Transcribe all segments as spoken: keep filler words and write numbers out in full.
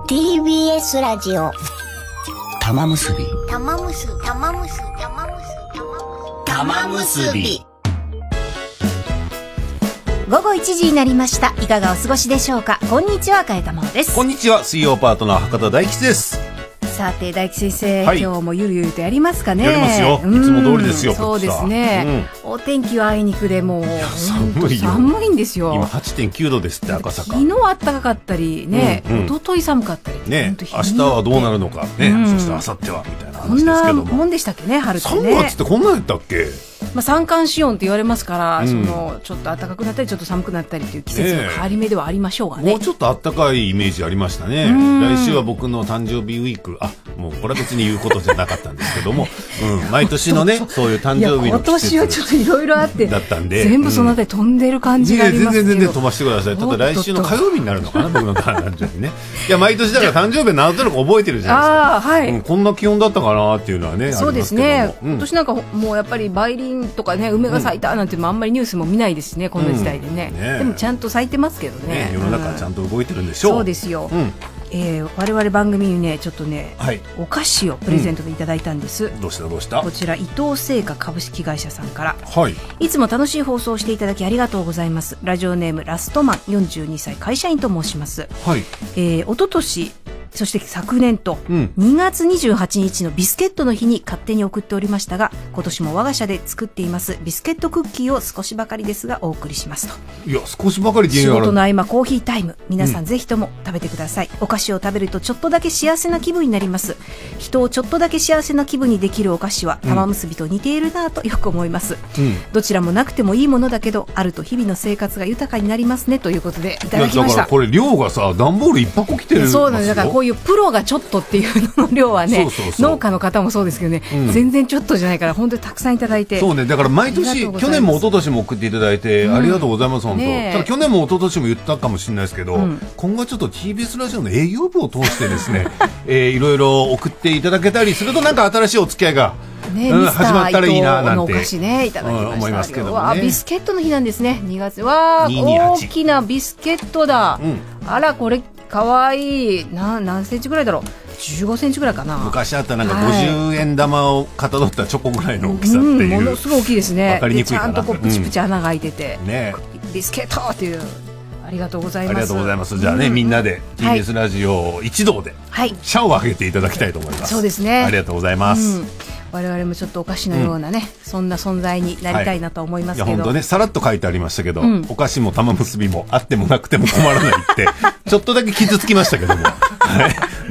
ティービーエス ラジオ玉結び玉結び玉結び玉結び玉結び午後いちじになりました。いかがお過ごしでしょうか。こんにちは、かえたまおです。 こんにちは、水曜パートナー博多大吉です。 さて大吉先生、 はい、 今日もゆるゆるとやりますかね。 やりますよ、いつも通りですよ。 そうですね、うん、お天気はあいにくでもう寒いよ。 寒いんですよ。 今 はちてんきゅうどですって赤坂。 昨日暖かかったりね、うんうん、一昨日寒かったりね、明日はどうなるのかね、うん、そして明後日はみたいな話ですけども、こんなもんでしたっけね、春ってね。 さんがつってこんなんやったっけ。 まあ、三寒四温って言われますから、うん、そのちょっと暖かくなったりちょっと寒くなったりという季節の変わり目ではありましょうがね、 もうちょっと暖かいイメージありましたね。来週は僕の誕生日ウィーク、あ、もうこれは別に言うことじゃなかったんですけども、うん、毎年のねそういう誕生日の季節今年はちょっといろいろあってだったんで、 全部そのあたり飛んでる感じがありますけど、 全然全然飛ばしてください。ただ来週の火曜日になるのかな僕の誕生日ね。いや毎年だから誕生日なんとなく覚えてるじゃないですか。あ、はい、うん、こんな気温だったかなっていうのはね。 そうですね、うん、今年なんかもうやっぱり梅林とかね、梅が咲いたなんてもあんまりニュースも見ないですしね、この時代で ね,、うん、ねでもちゃんと咲いてますけど ね, ね世の中はちゃんと動いてるんでしょう、 うん、そうですよ、うん、えー、我々番組にねちょっとね、はい、お菓子をプレゼントでいただいたんです、うん、 どうしたどうした。 こちら伊藤製菓株式会社さんから、 はい、 いつも楽しい放送をしていただきありがとうございます。ラジオネームラストマンよんじゅうにさい会社員と申します、はい、えー、おととしそして昨年とにがつにじゅうはちにちのビスケットの日に勝手に送っておりましたが、今年も我が社で作っていますビスケットクッキーを少しばかりですがお送りしますと。 いや少しばかりでいい。 仕事の合間コーヒータイム、皆さんぜひとも食べてください、うん、お菓子を食べるとちょっとだけ幸せな気分になります。人をちょっとだけ幸せな気分にできるお菓子は玉結びと似ているなとよく思います、うん、どちらもなくてもいいものだけどあると日々の生活が豊かになりますねということでいただきました。 だからこれ量がさ段ボールいっぱこ来てる。 そうなんです。だからこういうプロがちょっとっていうのの量はね、そうそうそう、農家の方もそうですけどね、うん、全然ちょっとじゃないから本当にたくさんいただいて。 そうね、だから毎年去年も一昨年も送っていただいて、うん、ありがとうございます本当、ね、ただ去年も一昨年も言ったかもしれないですけど、うん、今後はちょっと ティービーエス ラジオの営業部を通してですね、えー、いろいろ送っていただけたりするとなんか新しいお付き合いがね、うん、始まったらいいななんて、 お菓子ねいただきました、うん、思いますけどもね。わビスケットの日なんですね、にがつ。わー大きなビスケットだ、うん、あらこれかわいいな。何センチぐらいだろう、じゅうごセンチぐらいかな。 昔あったなんかごじゅうえん玉をかたどったチョコぐらいの大きさっていう、うん、 ものすごい大きいですね。 分かりにくいかな。 ちゃんとこうプチプチ穴が開いてて、 うんね、 ビスケットっていう。ありがとうございます。 ありがとうございます。じゃあね、うん、みんなで ティービーエス ラジオ一同で社を挙げていただきたいと思います、はい、 そうですね。 ありがとうございます、うん、 我々もちょっとお菓子のようなね、うん、そんな存在になりたいなと思いますけど、はい、 いや本当ねさらっと書いてありましたけど、うん、お菓子も玉結びもあってもなくても困らないってちょっとだけ傷つきましたけども、はい、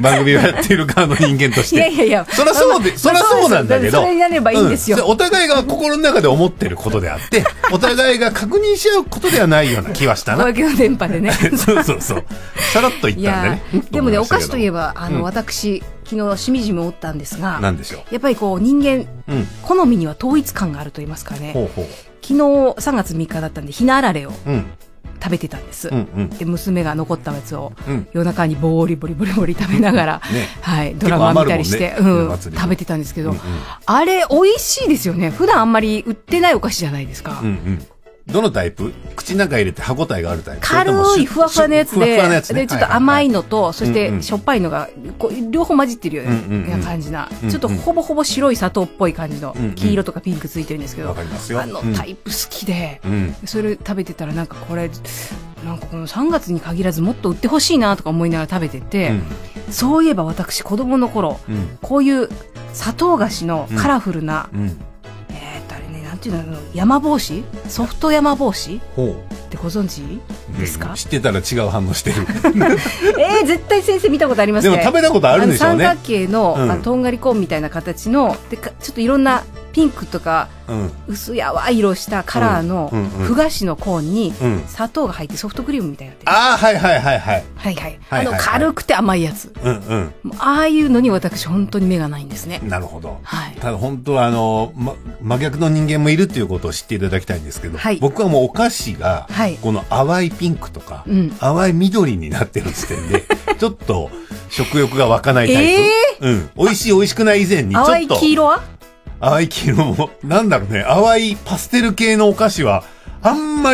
番組をやっている側の人間としていやいやいやそりゃそうで、そりゃそうなんだけど、 それになればいいんですよ、 うん、お互いが心の中で思ってることであってお互いが確認し合うことではないような気はしたな。 公の電波でねそうそうそうさらっと言ったんでね。 でもねお菓子といえばあの、うん、私昨日しみじみ思ったんですが、 何でしょう。 やっぱりこう人間、うん、好みには統一感があると言いますかね。ほうほう。昨日さんがつみっかだったんでひなあられを食べてたんです、うんうん、で娘が残ったやつを、うん、夜中にボリボリボリボリ食べながら、ね、はい、ドラマ見たりして、ね、うん、食べてたんですけど、うんうん、あれ美味しいですよね。普段あんまり売ってないお菓子じゃないですか、うんうん、 どのタイプ？口の中入れて歯ごたえがあるタイプ？ 軽いふわふわのやつ で, ふわふわのやつ、ね、 でちょっと甘いのと、はいはいはい、そしてしょっぱいのがこう両方混じってるような感じな、うんうんうん、ちょっとほぼほぼ白い砂糖っぽい感じの、うんうん、黄色とかピンクついてるんですけど、うんうん、あのタイプ好きで、うん、それ食べてたらなんかこれなんかこのさんがつに限らずもっと売ってほしいなとか思いながら食べてて、うん、そういえば私子供の頃、うん、こういう砂糖菓子のカラフルな、うんうん、えー、っとあれねなんていうの山帽子ソフト山帽子ってご存知ですか、うん、 知ってたら違う反応してるえー、絶対先生見たことありますね。 でも食べたことあるんでしょうね。 三角形の、うん、とんがりコーンみたいな形のでちょっといろんなピンクとか、うん、薄やわい色したカラーのふ菓子のコーンに砂糖が入ってソフトクリームみたいになってる、うん、 ああはいはいはいはいはいはいあの軽くて甘いやつ、うんうん、ああいうのに私本当に目がないんですね。 なるほど、はい、ただ本当はあの、ま、真逆の人間もいるっていうことを知っていただきたいんですけど、はい、僕はもうお菓子が、はい、この淡いピンクとか、うん、淡い緑になってる時点でちょっと食欲が湧かないタイプ、えーうん、美味しい美味しくない以前にちょっと淡い黄色は淡い黄色もなんだろうね淡いパステル系のお菓子はあんまり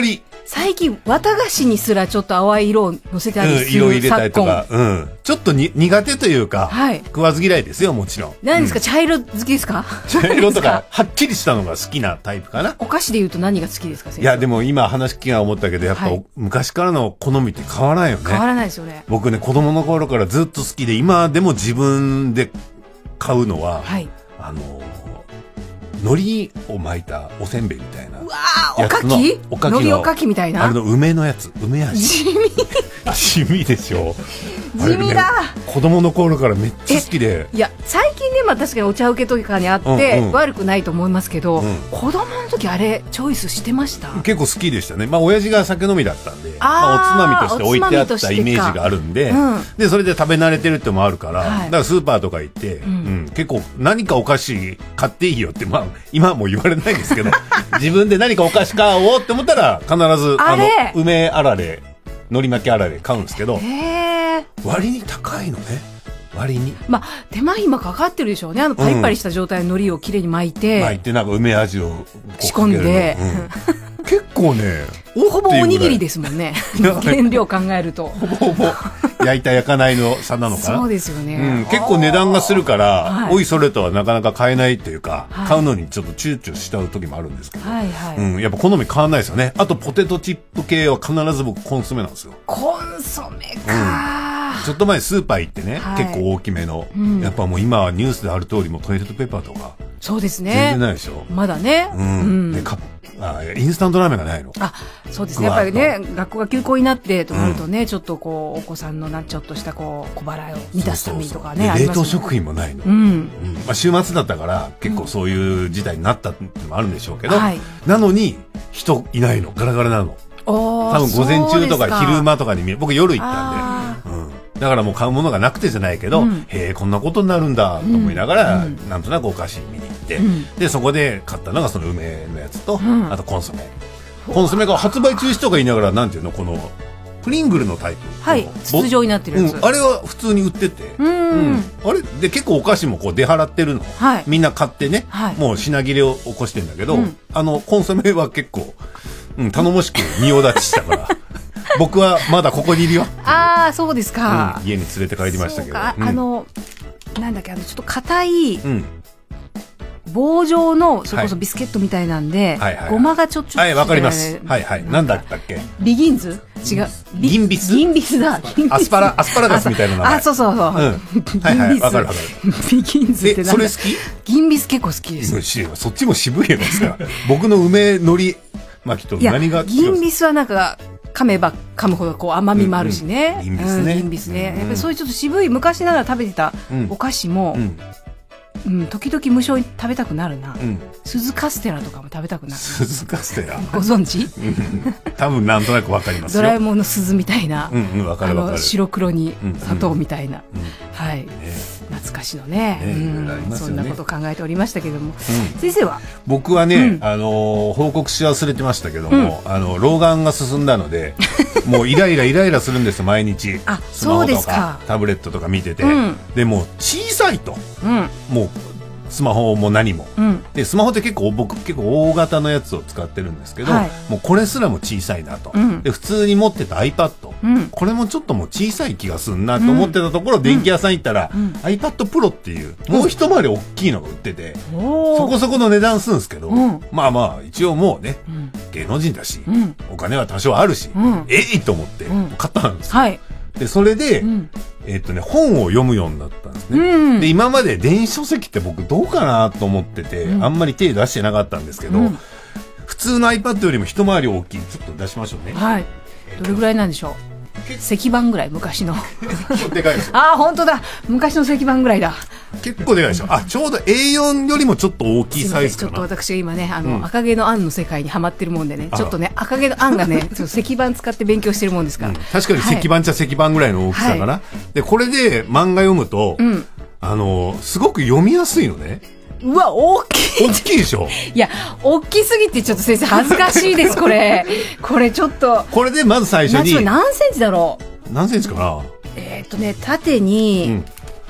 最近綿菓子にすらちょっと淡い色をのせてありする、 うん、色入れたりとか、うん、ちょっとに苦手というか、はい、食わず嫌いですよ、もちろん。 何ですか、うん、茶色好きですか？ 茶色とかはっきりしたのが好きなタイプかな。 お菓子でいうと何が好きですか？ いやでも今話聞きが思ったけど、やっぱ、はい、昔からの好みって変わらないよね。 変わらないですよね。 僕ね、子供の頃からずっと好きで、今でも自分で買うのは、はい、あの海苔を巻いたおせんべいみたいな。 うわー、おかき？おかきの。海苔おかきみたいな。 あれの梅のやつ、梅味。 地味。 地味でしょ。 地味だ、 ね。子供の頃からめっちゃ好きで。 いや、最近ね、まあ確かにお茶受けとかにあって、うんうん、悪くないと思いますけど、うん、子供の時あれ、チョイスしてました？ 結構好きでしたね。まあ親父が酒飲みだったんで、あまあ、おつまみとして置いてあったイメージがあるんで、うん、で、それで食べ慣れてるってのもあるから、はい、だからスーパーとか行って、うんうん、結構何かお菓子買っていいよって、まあ今はもう言われないですけど、自分で何かお菓子買おうって思ったら、必ず、あの、梅あられ、海苔巻きあられ買うんですけど、割に高いのね。割に。 まあ、手間暇かかってるでしょうね。あの、パリパリした状態の海苔をきれいに巻いて。 巻いて、なんか梅味を仕込んで。 うん、結構ね、 ほぼおにぎりですもんね。原料考えると。 ほぼほぼ焼いた焼かないの差なのかな。 そうですよね。 うん、結構値段がするから、はい、おいそれとはなかなか買えないっていうか、はい、買うのにちょっと躊躇しちゃう時もあるんですけど、はいはい、うん、やっぱ好み変わんないですよね。あとポテトチップ系は必ず僕コンソメなんですよ。 コンソメか、 うん、ちょっと前スーパー行ってね、はい、結構大きめの、うん、やっぱもう今はニュースである通りもトイレットペーパーとか。 そうですね。 全然ないでしょ。 まだね。 うん。うん、でカップあインスタントラーメンがないの。 あ、そうですね。やっぱりね、学校が休校になってとなるとね、うん、ちょっとこうお子さんのなちょっとしたこう小腹を満たすためにとかね、 冷凍食品もないの。うん。うん、まあ週末だったから結構そういう事態になったってのもあるんでしょうけど、うん、はい、なのに人いないの、ガラガラなの。多分午前中とか昼間とかに見る。僕夜行ったんで、うん。だからもう買うものがなくてじゃないけど、うん、へえこんなことになるんだと思いながら、うん、なんとなくお菓子見に行って、うん、でそこで買ったのがその梅のやつと、うん、あとコンソメ。コンソメが発売中止とか言いながら、なんていうの、このプリングルのタイプ、 はい、筒状になってるやつ、 うん、あれは普通に売ってて、うん、うん、あれで結構お菓子もこう出払ってるの、はい、みんな買ってね、はい、もう品切れを起こしてんだけど、うん、あのコンソメは結構、うん、頼もしく仁王立ちしたから僕はまだここにいるよ。 ああ、そうですか、 うん、家に連れて帰りましたけど、 あ、うん、あのなんだっけ、あのちょっと硬い、うん、棒状のそれこそビスケットみたいなんで、はいはいはい、ごまがちょっとはい、わかります。はいはい。なんだったっけ？ ビギンズ？違う。 銀ビス？ 銀ビスだ。 アスパラアスパラガスみたいな名前。 あ、そうそうそう。うん、 はいはい。わかるわかる。 ビギンズってなんだ？ それ好き？ 銀ビス結構好きです。 そっちも渋いやつか。僕の梅海苔巻きと何が違う？ 銀ビスはなんか噛めば噛むほどこう甘みもあるしね。 銀ビスね。 銀ビスね。やっぱりそういうちょっと渋い昔ながら食べてたお菓子も。うん、時々無性に食べたくなるな、うん、鈴カステラとかも食べたくなる。 鈴カステラご存知？ 多分なんとなくわかりますよ。 ドラえもんの鈴みたいな、 うんうん、わかるわかる。 白黒に砂糖みたいな、うんうん、はい、ね、懐かしのね、ね、うんね、そんなこと考えておりましたけども、うん、先生は？ 僕はね、うん、あの報告し忘れてましたけども、うん、あの老眼が進んだのでもうイライライライラするんですよ、毎日。 あ、 スマホとかタブレットとか見てて、うん、でも小さいと、うん、もうスマホも何も、うん、でスマホって結構僕結構大型のやつを使ってるんですけど、はい、もうこれすらも小さいなと、うん、で普通に持ってた iPad、うん、これもちょっともう小さい気がするなと思ってたところ、うん、電気屋さん行ったら、うん、iPad Pro っていうもう一回り大きいのが売ってて、うん、そこそこの値段するんですけど、うん、まあまあ一応もうね、うん、芸能人だし、うん、お金は多少あるし、うん、えいと思って買ったんですよ、はい、でそれで、うん、えっとね、本を読むようになったんですね、うん、で今まで電子書籍って僕どうかなと思ってて、うん、あんまり手出してなかったんですけど、うん、普通の iPad よりも一回り大きい、ちょっと出しましょうね。はい、 どれぐらいなんでしょう。石板ぐらい、昔のでかいですよ。 ああ、本当だ、昔の石板ぐらいだ。 結構でかいでしょ。あ、ちょうど エーよん よりもちょっと大きいサイズかな。 ちょっと私が今ね、あの、うん、赤毛のアンの世界にハマってるもんでね、ちょっとね、赤毛のアンがね、ちょっと石板使って勉強してるもんですから、うん、 確かに石板っちゃ石板ぐらいの大きさかな、はい、でこれで漫画読むと、うん、あのすごく読みやすいのね。 うわ、大きい。 大きいでしょ。 いや、大きすぎてちょっと先生恥ずかしいです、これ。これちょっと。 これでまず最初に。 何センチだろう。 何センチかな。 えー、っとね、縦に、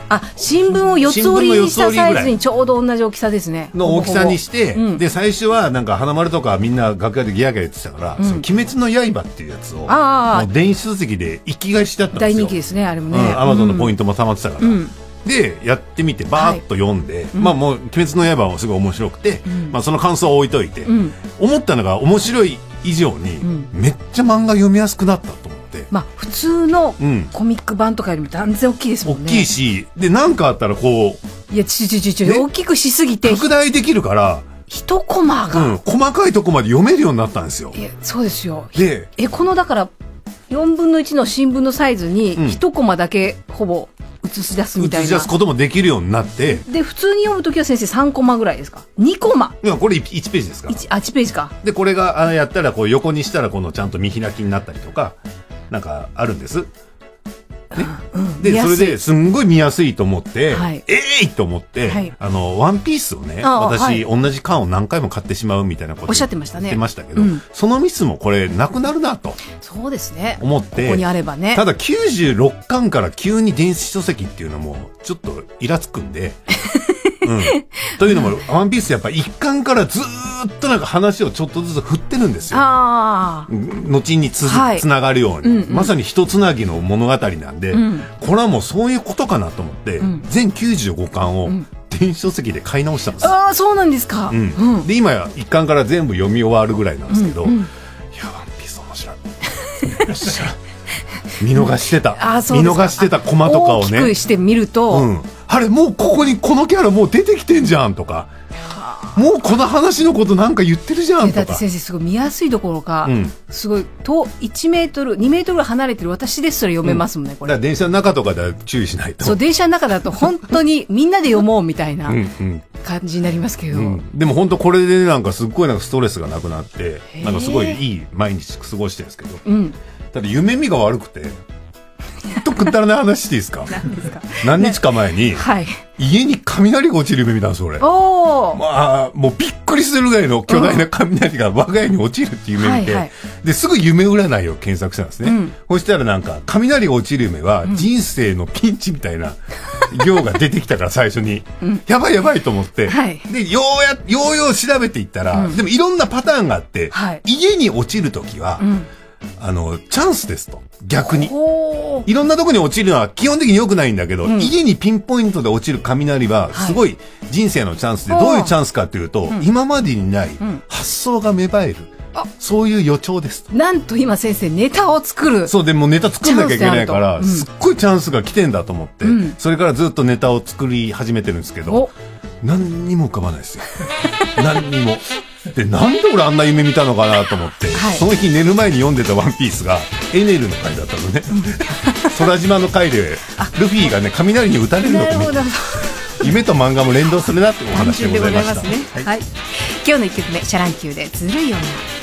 あ、新聞を四つ折りにしたサイズにちょうど同じ大きさですね。 の大きさにして、うん、で、最初はなんか花丸とかみんな楽屋でギャーギャー言ってたから、うん、その鬼滅の刃っていうやつを、あもう電子書籍で生き返しだったんですよ。 大人気ですね、あれもね。 アマゾンのポイントも溜まってたから。うん、で、やってみて、バーッと読んで、はい、まあもう、鬼滅の刃もすごい面白くて、うん、まあその感想を置いといて、うん、思ったのが面白い以上に、うん、めっちゃ漫画読みやすくなったと思って。 まあ普通のコミック版とかよりも断然大きいですもんね。 大きいし、で、なんかあったらこう、いや、ちちちち、ね、大きくしすぎて。 拡大できるから、 一コマが、うん、 細かいとこまで読めるようになったんですよ。 いや、そうですよ。で、え、このだから、よんぶんのいちの新聞のサイズに、一コマだけほぼ映し出すみたいな。 映し出すこともできるようになって。 で、普通に読むときは先生さんコマぐらいですか ?に コマ。 いや、これいちページですから。 いちページか。 で、これが、あやったら、こう横にしたら、このちゃんと見開きになったりとか、なんかあるんです。ねうん、で、それですんごい見やすいと思って、はい、ええー、と思って、はい、あの、ワンピースをね、私、はい、同じ缶を何回も買ってしまうみたいなことおっしゃってましたね。 言ってましたけど、うん、そのミスもこれなくなるなと。 そうですね。 思って、 ここにあればね。 ただきゅうじゅうろっかんから急に電子書籍っていうのも、ちょっとイラつくんで、うん。というのも、ワンピースやっぱ一巻からずーっとなんか話をちょっとずつ振ってるんですよ。ああ。後につ、はい、つながるように、うんうん。まさに一つなぎの物語なんで、うん、これはもうそういうことかなと思って、うん、全きゅうじゅうごかんを電子書籍で買い直したんですよ。 ああ、そうなんですか。 うん。うん、で、今や一巻から全部読み終わるぐらいなんですけど、うんうん、いや、ワンピース面白い。面白い。見逃してた。あ、そうですか。見逃してたコマとかをね。 大きくしてみると、うん。 あれ、もうここにこのキャラもう出てきてんじゃんとか、もうこの話のことなんか言ってるじゃんとか。 だって先生すごい見やすいどころか、うん、すごいといちメートルにメートルぐらい離れてる私ですら読めますもんね、うん、これ。 だから電車の中とかでは注意しないと。 そう、電車の中だと本当にみんなで読もうみたいな感じになりますけど、うんうん、 でも本当これでなんかすっごいなんかストレスがなくなって、なんかすごいいい毎日過ごしてるんですけど、うん、ただ夢見が悪くて。とくったらない話していいですか？何ですか？何日か前に、はい、家に雷が落ちる夢見たんですよ、俺。おー。まあ、もうびっくりするぐらいの巨大な雷が我が家に落ちるっていう夢見て、はいはい、で、すぐ夢占いを検索したんですね。うん、そしたらなんか、雷が落ちる夢は人生のピンチみたいな行が出てきたから最初に、うん、やばいやばいと思って、はい、で、ようや、ようよう調べていったら、うん、でもいろんなパターンがあって、はい、家に落ちるときは、うんあの、チャンスですと。逆に。いろんなとこに落ちるのは基本的に良くないんだけど、うん、家にピンポイントで落ちる雷は、すごい人生のチャンスで、どういうチャンスかっていうと、うん、今までにない発想が芽生える。うん、そういう予兆ですと。 なんと今先生、ネタを作る。 そう、でもネタ作んなきゃいけないから、うん、すっごいチャンスが来てんだと思って、うん、それからずっとネタを作り始めてるんですけど、何にも浮かばないですよ。何にも。で、なんで俺あんな夢見たのかなと思って、はい、その日寝る前に読んでたワンピースがエネルの回だったのね。空島の回で、ルフィがね、雷に打たれるのを見て、夢と漫画も連動するなってお話でございました。 ねはい、はい。今日のいっきょくめ、シャランキューでずるい女。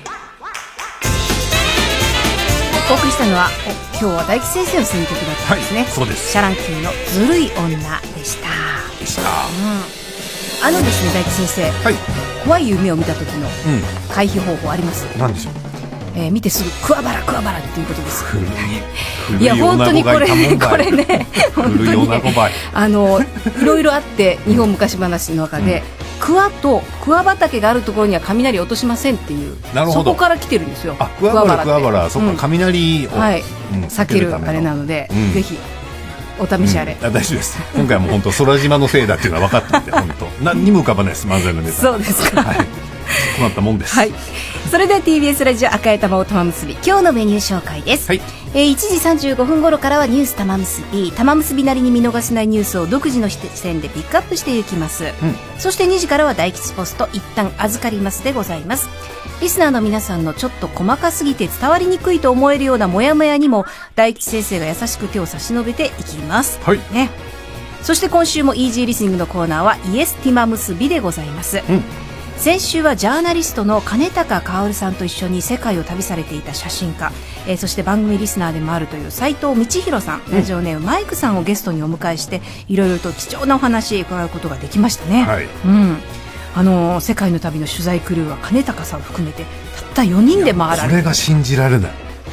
お送りしたのは、今日は大吉先生の選曲だったんですね。はい、 そうです。 シャランキューのずるい女でした。 でした。 うんあのですね、大吉先生、はい、怖い夢を見た時の回避方法あります？ 何でしょう？ えー、見てすぐクワバラクワバラっていうことです。いや本当にこれこれね本当にねあのいろいろあって日本昔話の中で、うん、クワとクワ畑があるところには雷落としませんっていうそこから来てるんですよ。 あ、クワバラクワバラ、そっか、雷を、 はいうん、避けるあれなので、うん、ぜひ。お試しあれ、 うん、あ大丈夫です。今回も本当空島のせいだっていうのは分かったんで本当何にも浮かばないです漫才のネタ。 そうですか。 はい。困ったもんです。 はい。それでは ティービーエス ラジオ赤い玉を玉結び今日のメニュー紹介です。はい。えー、いちじさんじゅうごふん頃からはニュース玉結び玉結びなりに見逃せないニュースを独自の視点でピックアップしていきます。うん、そしてにじからは大吉ポスト一旦預かりますでございます。リスナーの皆さんのちょっと細かすぎて伝わりにくいと思えるようなモヤモヤにも大吉先生が優しく手を差し伸べていきます、はいね、そして今週もイージーリスニングのコーナーはイエスティマ結びでございます、うん、先週はジャーナリストの金高薫さんと一緒に世界を旅されていた写真家、えー、そして番組リスナーでもあるという斉藤道弘さん、うん、ラジオネームマイクさんをゲストにお迎えしていろいろと貴重なお話伺うことができましたね、はいうんあのー、世界の旅の取材クルーは金高さんを含めてたったよにんで回られる。 これが信じられない。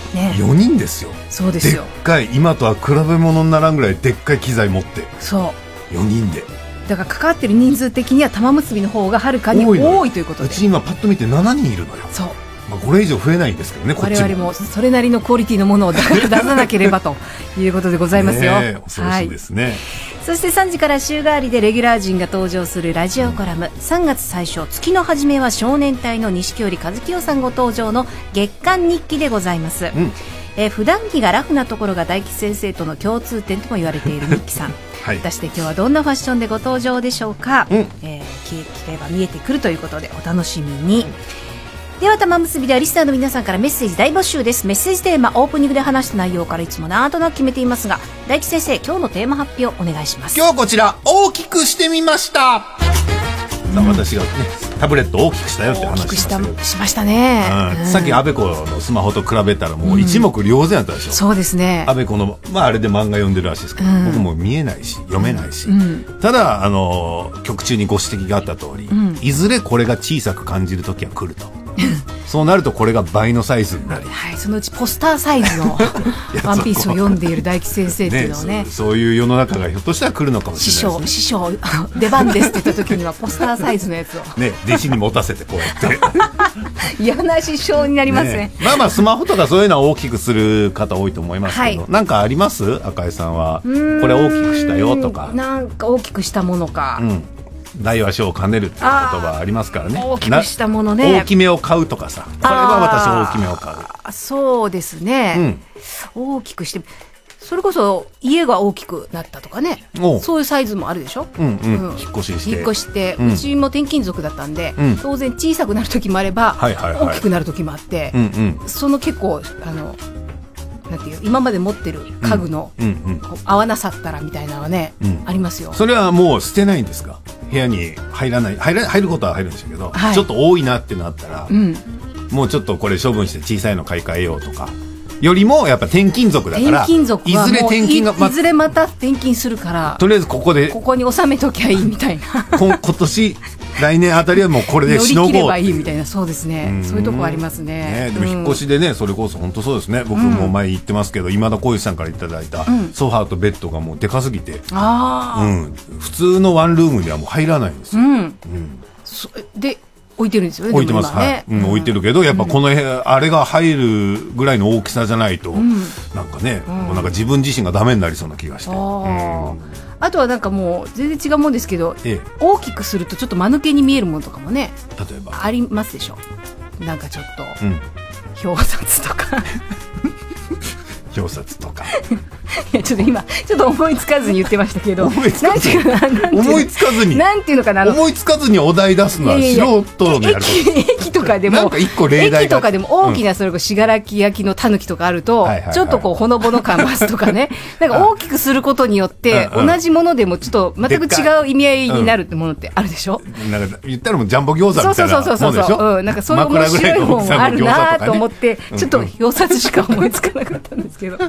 ね、 よにんですよ。 そうですよ。 でっかい、今とは比べ物にならんぐらいでっかい機材持って、 そうよにんで、 だから関わってる人数的には玉結びの方がはるかに多いということで、 うち今パッと見てしちにんいるのよ。 そう、 まあ、これ以上増えないんですけどね、こっちも我々もそれなりのクオリティのものを出さなければということでございますよ。 ね、恐ろしいですね、はい、 そしてさんじから週替わりでレギュラー陣が登場するラジオコラム、さんがつ最初、月の初めは少年隊の錦織一清さんご登場の月刊日記でございます、うん、えー、普段着がラフなところが大吉先生との共通点とも言われている日記さんはい、果たして今日はどんなファッションでご登場でしょうか、うん、えー、聞けば見えてくるということでお楽しみに、うん、では玉結びではリスナーの皆さんからメッセージ大募集です。メッセージテーマ、オープニングで話した内容からいつもなんとなく決めていますが、大吉先生、今日のテーマ発表お願いします。 今日こちら大きくしてみました、うん、私がねタブレット大きくしたよって話しましたけど、 しましたね、 うんうん、さっきアベコのスマホと比べたらもう一目瞭然やったでしょ、うん、 そうですね。 アベコの、まあ、あれで漫画読んでるらしいですけど、うん、僕も見えないし読めないし、うん、ただあの曲中にご指摘があった通り、うん、いずれこれが小さく感じる時は来るとそうなるとこれが倍のサイズになり、 はい、そのうちポスターサイズのワンピースを読んでいる大吉先生っていうのを ね, ねそ, そういう世の中がひょっとしたら来るのかもしれないです、ね、 師匠師匠出番ですって言った時にはポスターサイズのやつを、 ね、弟子に持たせてこうやって嫌な師匠になります ね, ねまあまあスマホとかそういうのは大きくする方多いと思いますけど、はい、なんかあります？赤井さんはこれ大きくしたよとか、 なんか大きくしたものか、うん、 大は小を兼ねるっていう言葉ありますからね。 大きくしたものね、 大きめを買うとかさ、これは私大きめを買う。 そうですね、うん、大きくして、それこそ家が大きくなったとかね、そういうサイズもあるでしょ、うんうんうん、引っ越しして引っ越して、うん、うちも転勤族だったんで、うん、当然小さくなる時もあれば、はいはいはい、大きくなる時もあって、うんうん、その結構あのなんていう今まで持ってる家具の、うんうんうん、合わなさったらみたいなのはね、うん、ありますよ。 それはもう捨てないんですか？部屋に入らない 入, ら入ることは入るんですけど、はい、ちょっと多いなってなったら、うん、もうちょっとこれ処分して小さいの買い替えようとかよりもやっぱ転勤族だから転勤族はいずれ転勤が、 ま、いずれまた転勤するからとりあえずここでここに収めときゃいいみたいな今年来年あたりはもうこれでしのごう乗り切ればいいみたいな。そうですね、そういうとこあります ね, ね。でも引っ越しでね、それこそ本当そうですね。僕も前言ってますけど、うん、今田耕司さんからいただいたソファーとベッドがもうでかすぎて、うん、普通のワンルームにはもう入らないんですよ、うんうん、 そで置いてるんですよね。 置いてます、ね、はい、うん、置いてるけどやっぱこの辺、うん、あれが入るぐらいの大きさじゃないと、うん、なんかね、うん、もうなんか自分自身がダメになりそうな気がして、あ、うん、 あとはなんかもう全然違うもんですけど、ええ、大きくするとちょっと間抜けに見えるものとかもね、 例えばありますでしょ。なんかちょっと、うん、表札とか表札とかいやちょっと今ちょっと思いつかずに言ってましたけど、 思いつかずに思いつかずになんていうのかな、 思いつかずにお題出すのは素人のやること。 駅とかでもなんか一個例題駅とかでも大きなそれこそ信楽焼のたぬきとかあると、うん、ちょっとこうほのぼの感増すとかねなんか大きくすることによって同じものでもちょっと全く違う意味合いになるってものってあるでしょ、うん、 なんか言ったらもうジャンボ餃子みたいなもんでしょ。そうそうそうそう、うん、なんかそういう面白いものあるなと思って、ね、ちょっと表札しか思いつかなかったんですけど、うん、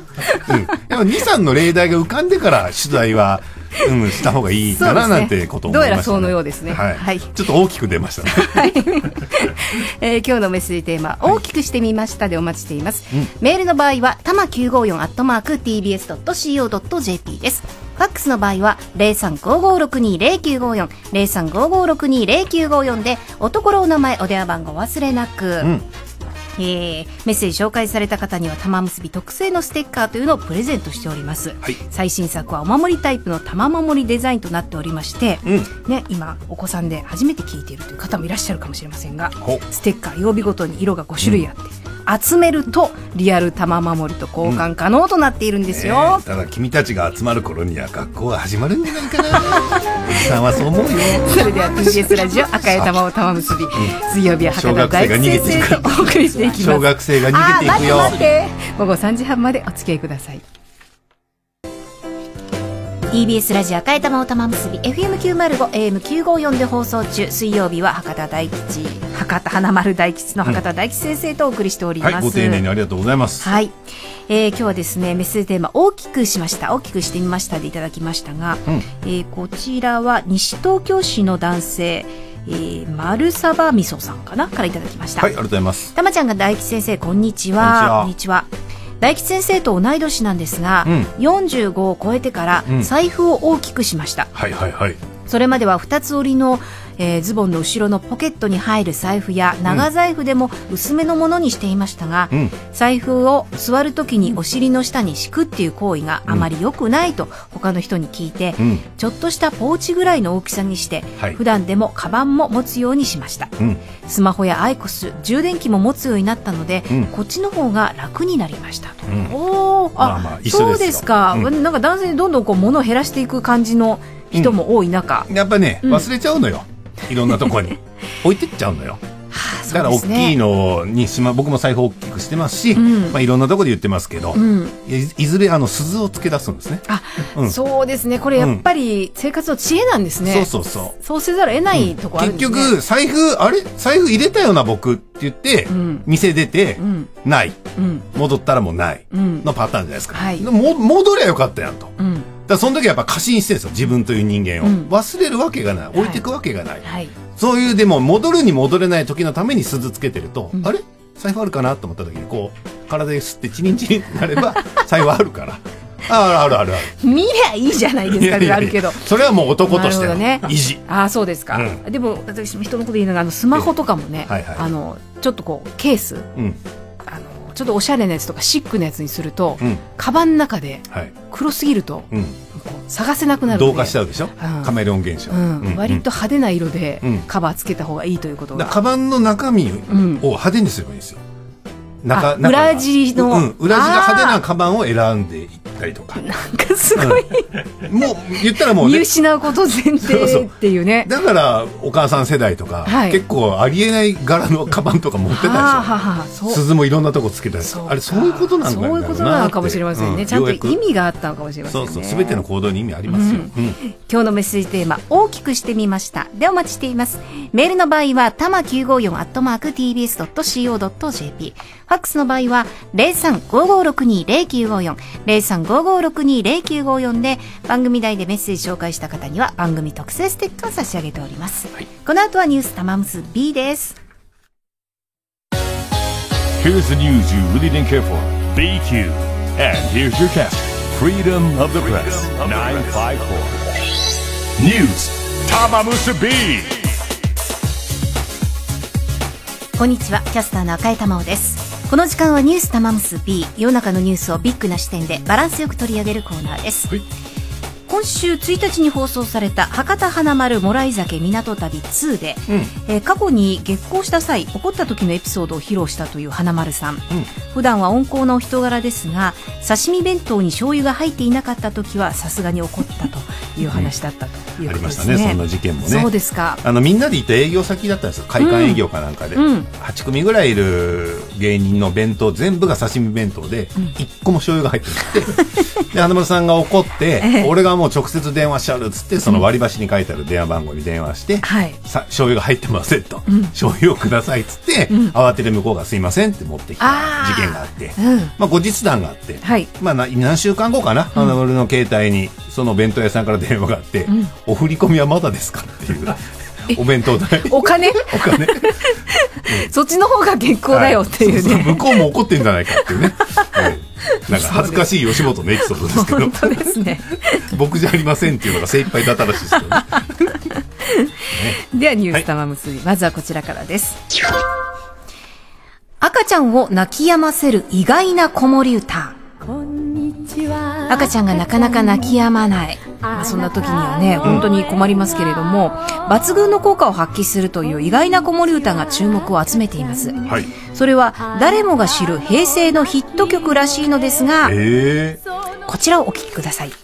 でもにさんの例題が浮かんでから取材は、うん、した方がいいかななんてことを思いました、ね、どうやらそのようですね、はいはい、ちょっと大きく出ましたね、はいえー、今日のメッセージテーマ、はい、大きくしてみましたでお待ちしています、うん、メールの場合はたまきゅうごよんアットマーク ティービーエスドットシーオードットジェーピー です。ファックスの場合は ゼロさんごごろくにゼロきゅうごよん ゼロさんごごろくにゼロきゅうごよん でおところお名前お電話番号忘れなく、うん、えー、メッセージ紹介された方には玉結び特製のステッカーというのをプレゼントしております、はい、最新作はお守りタイプの玉守りデザインとなっておりまして、うんね、今お子さんで初めて聞いているという方もいらっしゃるかもしれませんが、ステッカー曜日ごとに色がご種類あって、うん、集めるとリアル玉守りと交換可能となっているんですよ、うんね、ただ君たちが集まる頃には学校は始まるんじゃないかなおじさんはそう思うよ。 それでは ティービーエス ラジオ赤い玉を玉結び、うん、水曜日は博多大吉先生とお送りしていきます。 小学生が逃げていくよ。 待って待って午後さんじはんまでお付き合いください。 ティービーエス ラジオ赤い玉を玉結び エフエムきゅうまるご エーエムきゅうごよん で放送中。水曜日は博多大吉博多華丸大吉の博多大吉先生とお送りしております、うん、 はい、ご丁寧にありがとうございます。 はい、えー、今日はですねメッセージテーマ大きくしました大きくしてみましたでいただきましたが、うん、えー、こちらは西東京市の男性、えー、丸サバ味噌さんかなからいただきました。 はい、ありがとうございます。 たまちゃんが大吉先生こんにちは。こんにちは。 大吉先生と同い年なんですが、うん、よんじゅうごを超えてから財布を大きくしました。 うん、はいはいはい。 それまではふたつ折りの、えー、ズボンの後ろのポケットに入る財布や長財布でも薄めのものにしていましたが、うん、財布を座るときにお尻の下に敷くっていう行為があまり良くないと他の人に聞いて、うん、ちょっとしたポーチぐらいの大きさにして、はい、普段でもカバンも持つようにしました。うん、スマホやアイコス、充電器も持つようになったので、うん、こっちの方が楽になりましたと。うん、おー、あ、まあまあ、そうですか。うん、なんか男性にどんどんこう物を減らしていく感じの人も多い中、 うん、やっぱね、忘れちゃうのよ、いろんなとこに置いてっちゃうのよ。はあ、だから大きいのにしま、僕も財布大きくしてますし、うん、まあ、いろんなところで言ってますけど、うん、い, いずれあの鈴を付け出すんですね。 あ、うん、そうですね。これやっぱり生活の知恵なんですね。 そうそうそう。 そうせざるを得ないとこあるんですね。 結局財布あれ財布入れたよな僕って言って、うん、店出て、うん、ない、うん、戻ったらもうないのパターンじゃないですか。はい、も戻りゃよかったやんと。うん、だからその時はやっぱ過信してるんですよ、自分という人間を。うん、忘れるわけがない、置いていくわけがない。はいはい、そういうでも戻るに戻れない時のために鈴つけてると、うん、あれ財布あるかなと思った時にこう体で吸ってチリンチリンになれば財布あるから。あ, あるあるある見りゃいいじゃないですか。いやいやいやあるけどそれはもう男としての意地、ね、 ああそうですか。うん、でも私人のこと言いながらあのスマホとかもね、はいはい、あのちょっとこうケース、うん、あのちょっとおしゃれなやつとかシックなやつにすると、うん、カバンの中で黒すぎると、うん、探せなくなるので同化しちゃうでしょ、うん、カメレオン現象、うんうん、割と派手な色でカバーつけた方がいいということが、 カバンの中身を派手にすればいいんですよ。 中裏地の、 うん、裏地が派手なカバンを選んでいったりとか、 なんかすごい、 うん、もう言ったらもう、ね、 見失うこと前提っていうね。 だからお母さん世代とか、はい、結構ありえない柄のカバンとか持ってたでしょ。ははは鈴もいろんなとこつけたり、あれそういうことなんだろうな。 そういうことなのかもしれませんね、うん、ちゃんと意味があったのかもしれませんね。 そうそう、全ての行動に意味ありますよ、うんうん、 今日のメッセージテーマ大きくしてみましたでお待ちしています。メールの場合はたまきゅうごよんアットマーク ティービーエスドットシーオードットジェーピー、ファックスの場合はゼロさんごーごーろくにーゼロきゅうごよん ゼロさんごーごーろくにーゼロきゅうごよんで番組内でメッセージ紹介した方には番組特製ステッカーを差し上げております、はい、この後はニュースたまむす B です。 Here's the news you really didn't care for ビーキュー and here's your cast Freedom of the Press きゅうごよん News たまむす B。 こんにちは、キャスターの赤江玉緒です。この時間はニュースたまむす B、 世の中のニュースをビッグな視点でバランスよく取り上げるコーナーです、はい、今週ついたちに放送された博多華丸もらい酒港旅ツーで、うん、えー、過去に激高した際起こった時のエピソードを披露したという華丸さん、うん、普段は温厚なお人柄ですが刺身弁当に醤油が入っていなかった時はさすがに怒ったという話だったということですね、 うん、ありましたね、そんな事件もね。 そうですか。 あのみんなで行った営業先だったんですよ、会館営業かなんかで、うん、はち組ぐらいいる芸人の弁当全部が刺身弁当で、うん、いっこも醤油が入ってなくてで華丸さんが怒って、ええ、俺がもう直接電話しちゃうっつってその割り箸に書いてある電話番号に電話して、うん、さ醤油が入ってませんと、うん、醤油をくださいっつって、うん、慌てて向こうがすいませんって持ってきた事件があって、うん、まあ、後日談があって、はい、まあ、何週間後かな、華丸の携帯にその弁当屋さんから電話があって、うん、お振り込みはまだですかっていうお弁当代お金お金、うん、 そっちの方が結構だよっていうね、 はい、向こうも怒ってんじゃないかっていうね、はい、なんか恥ずかしい吉本のエピソードですけど、 本当ですね僕じゃありませんっていうのが精一杯だったらしいですけどねではニュース玉結び、はい、まずはこちらからです。赤ちゃんを泣き止ませる意外な子守歌。赤ちゃんがなかなか泣き止まない、まあ、そんな時にはね本当に困りますけれども、抜群の効果を発揮するという意外な子守歌が注目を集めています、はい、それは誰もが知る平成のヒット曲らしいのですが、えー、こちらをお聴きください。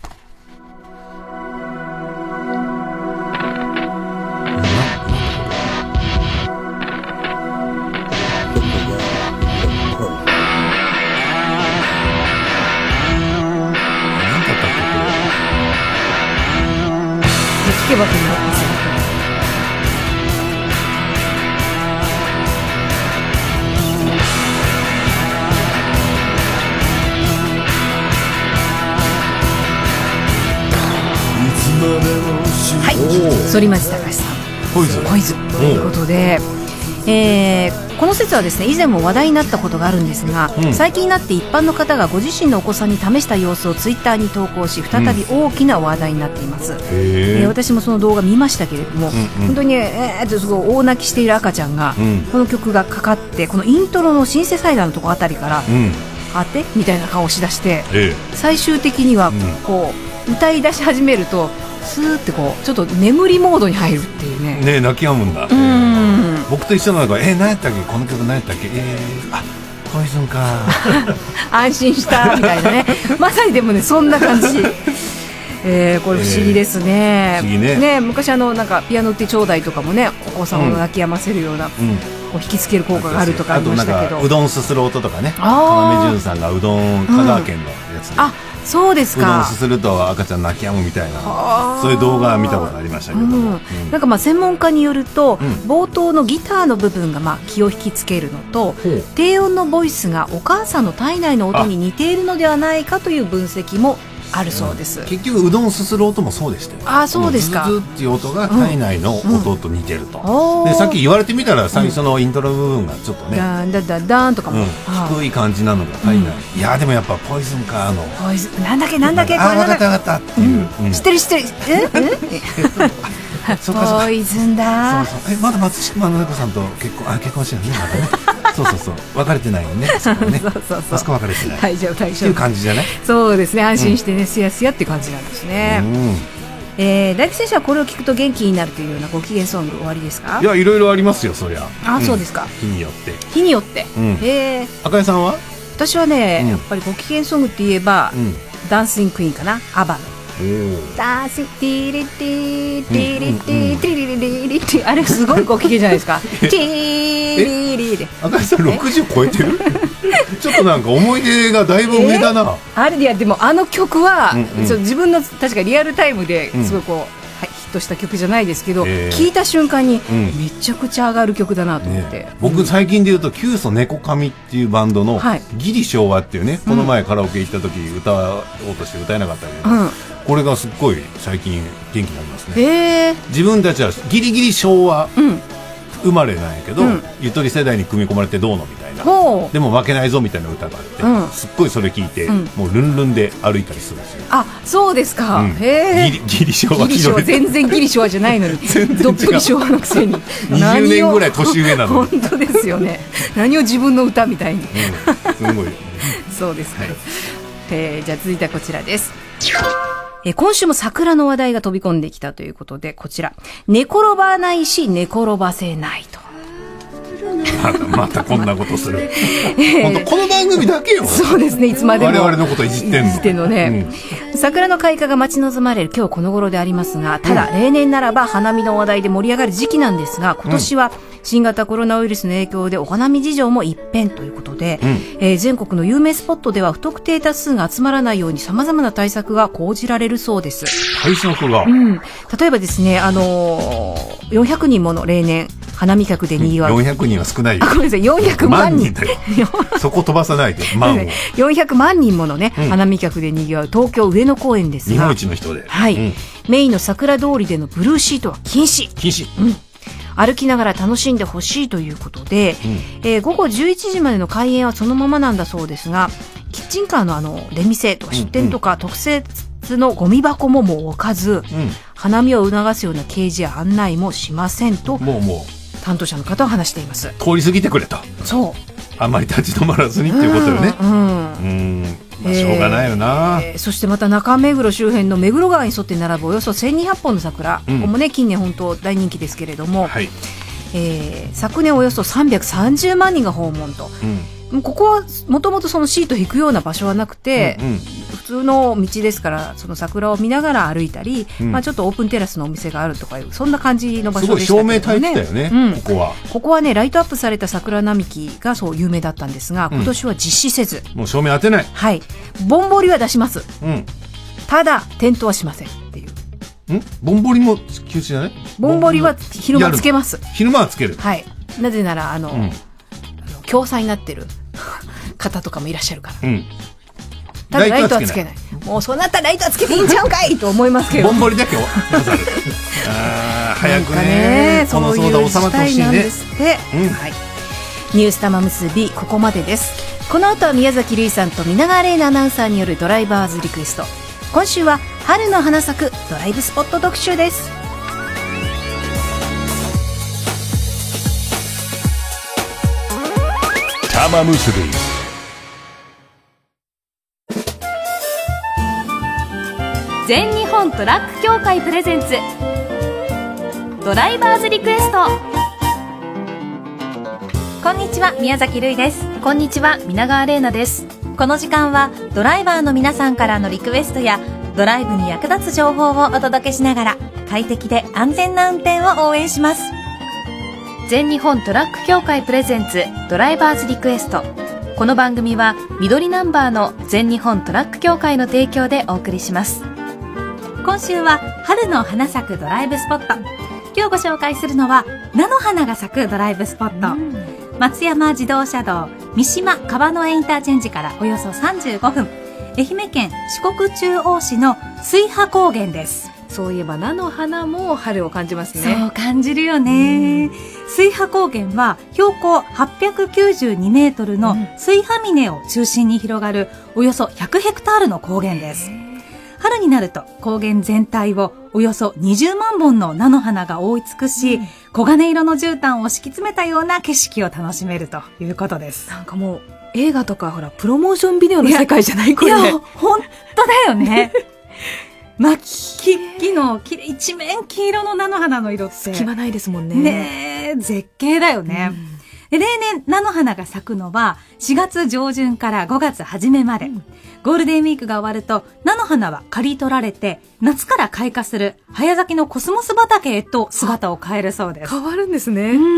聞けばと思います。はい、反町隆史さん、 ポイズンポイズンということで、えー、 この説はですね以前も話題になったことがあるんですが、うん、最近になって一般の方がご自身のお子さんに試した様子をツイッターに投稿し再び大きな話題になっています、うんえー、私もその動画見ましたけれども、うんうん、本当に、えー、っとすごい大泣きしている赤ちゃんが、うん、この曲がかかってこのイントロのシンセサイダーのとこあたりから、うん、あてみたいな顔をしだして、えー、最終的にはこう、うん、歌い出し始めるとスーってこうちょっと眠りモードに入るっていうね。 ね泣き止むんだ。うん、僕と一緒なのがえー、何やったっけこの曲何やったっけえー、あポイズンか安心したみたいなねまさにでもねそんな感じ。えー、これ不思議ですね。 えー、不思議ね。 ね昔あのなんかピアノってちょうだいとかもねお子さんを泣き止ませるような、うん、こう引きつける効果があるとかありましたけど。あとなんかうどんすする音とかね。要潤さんがうどん香川県のやつで。うん、あそうですか。 うどんすすると赤ちゃん泣き止むみたいなそういう動画見たことありましたけど、うんうん、 なんかまあ専門家によると、うん、冒頭のギターの部分がまあ気を引きつけるのと、うん、低音のボイスがお母さんの体内の音に似ているのではないかという分析もあるそうです、うん、 結局うどんすする音もそうでしたよ。 あそうですか。 ズズっていう音が体内の音と似てると、うんうん、でさっき言われてみたら最初のイントロ部分がちょっとね、うん、 ダンダダダンとかも、うん、 低い感じなのが体内、うん、いやでもやっぱポイズンかあのポイズンなんだっけなんだっけあ分かった分かったっていう、 うんうん、知ってる知ってるええポイズンだ。 そうそうえまだ松島菜々子さんと結婚あ結婚してるねまだねそうそうそう別れてないよねそこねそうそうそうあそこ別れてない大丈夫大丈夫っていう感じじゃない。 そうですね安心してね、うん、すやすやっていう感じなんですね、うんえー、大吉選手はこれを聞くと元気になるというようなご機嫌ソング終わりですか。 いやいろいろありますよそりゃ。 あ、うん、そうですか。 日によって日によって、うん、 へー赤井さんは。 私はね、うん、やっぱりご機嫌ソングって言えば、うん、ダンシングクイーンかなアバのダンシングティリティティリティティリリリリティあれすごいご機嫌じゃないですかティリリリ赤井さんろくじゅう超えてるちょっとなんか思い出がだいぶ上だな。 あれいやでもあの曲は、うんうん、そう自分の確かリアルタイムですごいこう、うんはい、ヒットした曲じゃないですけど、えー、聞いた瞬間に、うん、めちゃくちゃ上がる曲だなと思って、ね、 僕最近で言うとキュウソネコカミっていうバンドの、はい、ギリ昭和っていうねこの前カラオケ行った時歌おうとして歌えなかったけど、うん、これがすっごい最近元気になりますね、 えー、 自分たちはギリギリ昭和、うん生まれなんやけど、うん、ゆとり世代に組み込まれてどうのみたいなでも負けないぞみたいな歌があって、うん、すっごいそれ聞いて、うん、もうルンルンで歩いたりするんですよ。 あそうですか、うん、 へギリギリ昭和ギリ昭和全然ギリ昭和じゃないのにどっぷり昭和のくせににじゅうねんぐらい年上なのに本当ですよね何を自分の歌みたいに、うん、 すごいそうですか、はいえー、じゃあ続いてはこちらです。え今週も桜の話題が飛び込んできたということでこちら寝転ばないし寝転ばせないとまたまたこんなことする、えー、本当この番組だけよ。 そうですねいつまでも我々のこといじってんのいじってんのね、うん、桜の開花が待ち望まれる今日この頃でありますがただ、うん、例年ならば花見の話題で盛り上がる時期なんですが今年は新型コロナウイルスの影響でお花見事情も一変ということで、うんえー、全国の有名スポットでは不特定多数が集まらないように様々な対策が講じられるそうです。 対策が、 うん、例えばですね、あのー、よんひゃくにんもの例年花見客でにぎわう、 うん、よんひゃくにんは少ないよ。 あごめんなさいよんひゃくまんにんだよそこ飛ばさないで万をよんひゃくまんにんものね、うん、花見客でにぎわう東京上野公園ですが日本一の人で、 はいうん、メインの桜通りでのブルーシートは禁止禁止、 うん歩きながら楽しんでほしいということで、うんえー、午後じゅういちじまでの開園はそのままなんだそうですがキッチンカーのあの出店とか出店とか特設のゴミ箱ももう置かず、うん、花見を促すような掲示や案内もしませんともうもう担当者の方は話しています。 通り過ぎてくれとそうあんまり立ち止まらずにっていうことよね。うんうんうんまあ、しょうがないよな、 えーえー、そしてまた中目黒周辺の目黒川に沿って並ぶおよそせんにひゃっぽんの桜、うん、ここもね近年本当大人気ですけれども、はいえー、昨年およそさんびゃくさんじゅうまんにんが訪問と、うん、ここはもともとそのシート引くような場所はなくて、うんうん、普通の道ですからその桜を見ながら歩いたり、うんまあ、ちょっとオープンテラスのお店があるとかいうそんな感じの場所でしたけどね。 すごい照明焚いてたよね、うん、ここはここはねライトアップされた桜並木がそう有名だったんですが今年は実施せず、 うん、もう照明当てないはいぼんぼりは出します、うん、ただ点灯はしませんっていうんぼんぼりも休止じゃないぼんぼりは昼間つけます昼間はつけるはいなぜならあの、うん、あの共催になってる方とかもいらっしゃるから、うん、ただライトはつけないもうそうなったらライトはつけていいんちゃうかいと思いますけどぼんぼりだけをあ早くねこの騒動収まってほしいねですって、うんはいニュース玉結びここまでです。この後は宮崎瑠衣さんと皆川玲奈アナウンサーによるドライバーズリクエスト。今週は春の花咲くドライブスポット特集です。 玉結び全日本トラック協会プレゼンツドライバーズリクエスト。 こんにちは、宮崎瑠衣です。 こんにちは、皆川玲奈です。 この時間はドライバーの皆さんからのリクエストやドライブに役立つ情報をお届けしながら快適で安全な運転を応援します。 全日本トラック協会プレゼンツドライバーズリクエスト。この番組は緑ナンバーの全日本トラック協会の提供でお送りします。 今週は春の花咲くドライブスポット。今日ご紹介するのは菜の花が咲くドライブスポット。松山自動車道三島川之江インターチェンジからおよそさんじゅうごふん、愛媛県四国中央市の水波高原です。 そういえば菜の花も春を感じますね。 そう感じるよね。水波高原は標高はっぴゃくきゅうじゅうにメートルの水波峰を中心に広がるおよそひゃくヘクタールの高原です。春になると高原全体をおよそにじゅうまんぼんの菜の花が覆い尽くし、うん、黄金色の絨毯を敷き詰めたような景色を楽しめるということです。 なんかもう映画とかほらプロモーションビデオの世界じゃないこれ。いや本当だよね。真っ黄の一面黄色の菜の花の色って隙間ないですもんね。 ねえ絶景だよね。うん、で例年菜の花が咲くのはしがつ上旬からごがつ初めまで。うん、ゴールデンウィークが終わると菜の花は刈り取られて夏から開花する早咲きのコスモス畑へと姿を変えるそうです。 変わるんですね。 うん。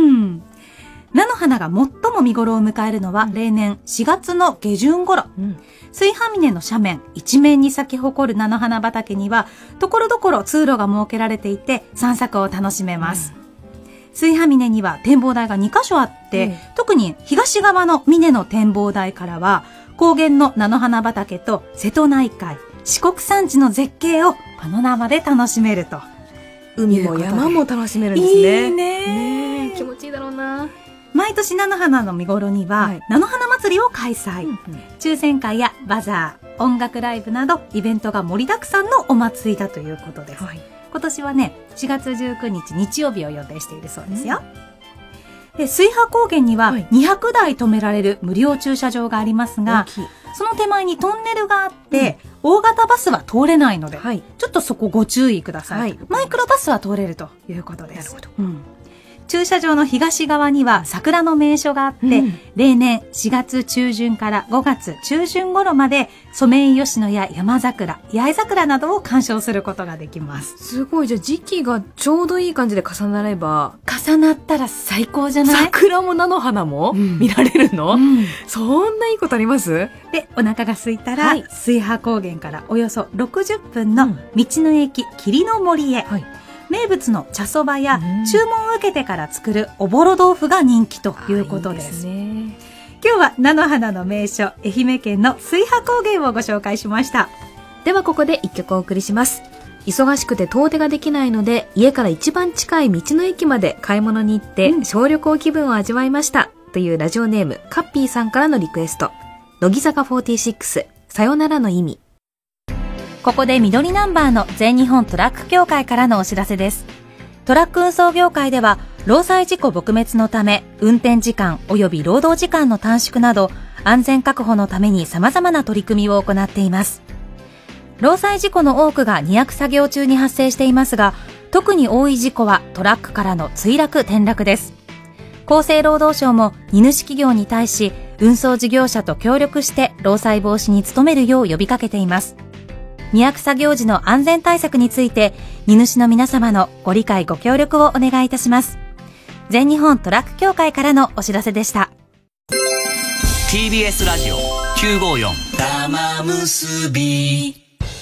菜の花が最も見頃を迎えるのは例年しがつの下旬頃。うん、水波峰の斜面一面に咲き誇る菜の花畑にはところどころ通路が設けられていて散策を楽しめます。うん、水波峰には展望台がにかしょあって、うん、特に東側の峰の展望台からは高原の菜の花畑と瀬戸内海、四国山地の絶景をパノラマで楽しめると。 海も山も楽しめるんですね。 いいね。 ね気持ちいいだろうな。 毎年菜の花の見頃には、はい、菜の花祭りを開催、うんうん。抽選会やバザー、音楽ライブなどイベントが盛りだくさんのお祭りだということです。はい、今年はね、しがつじゅうくにち日曜日を予定しているそうですよ。うん、で水波高原にはにひゃくだい止められる無料駐車場がありますが、その手前にトンネルがあって、うん、大型バスは通れないので、はい、ちょっとそこご注意ください。はい、マイクロバスは通れるということです。なるほど。うん、駐車場の東側には桜の名所があって、うん、例年しがつちゅうじゅんからごがつちゅうじゅん頃までソメイヨシノや山桜、八重桜などを鑑賞することができます。 すごい。じゃあ時期がちょうどいい感じで重なれば、 重なったら最高じゃない？ 桜も菜の花も見られるの？うん、そんないいことあります？ で、お腹が空いたら、はい、水波高原からおよそろくじゅっぷんの道の駅霧の森へ、はい、名物の茶そばや注文を受けてから作るおぼろ豆腐が人気ということです。いいですね。今日は菜の花の名所、愛媛県の水波高原をご紹介しました。 ではここで一曲お送りします。忙しくて遠出ができないので、家から一番近い道の駅まで買い物に行って、うん、小旅行気分を味わいましたというラジオネームカッピーさんからのリクエスト。乃木坂フォーティーシックス、さよならの意味。 ここで緑ナンバーの全日本トラック協会からのお知らせです。トラック運送業界では労災事故撲滅のため運転時間及び労働時間の短縮など安全確保のために様々な取り組みを行っています。労災事故の多くが荷役作業中に発生していますが、特に多い事故はトラックからの墜落転落です。厚生労働省も荷主企業に対し運送事業者と協力して労災防止に努めるよう呼びかけています。荷役作業時の安全対策について荷主の皆様のご理解ご協力をお願いいたします。全日本トラック協会からのお知らせでした。 ティービーエス ラジオきゅうごよん玉結び。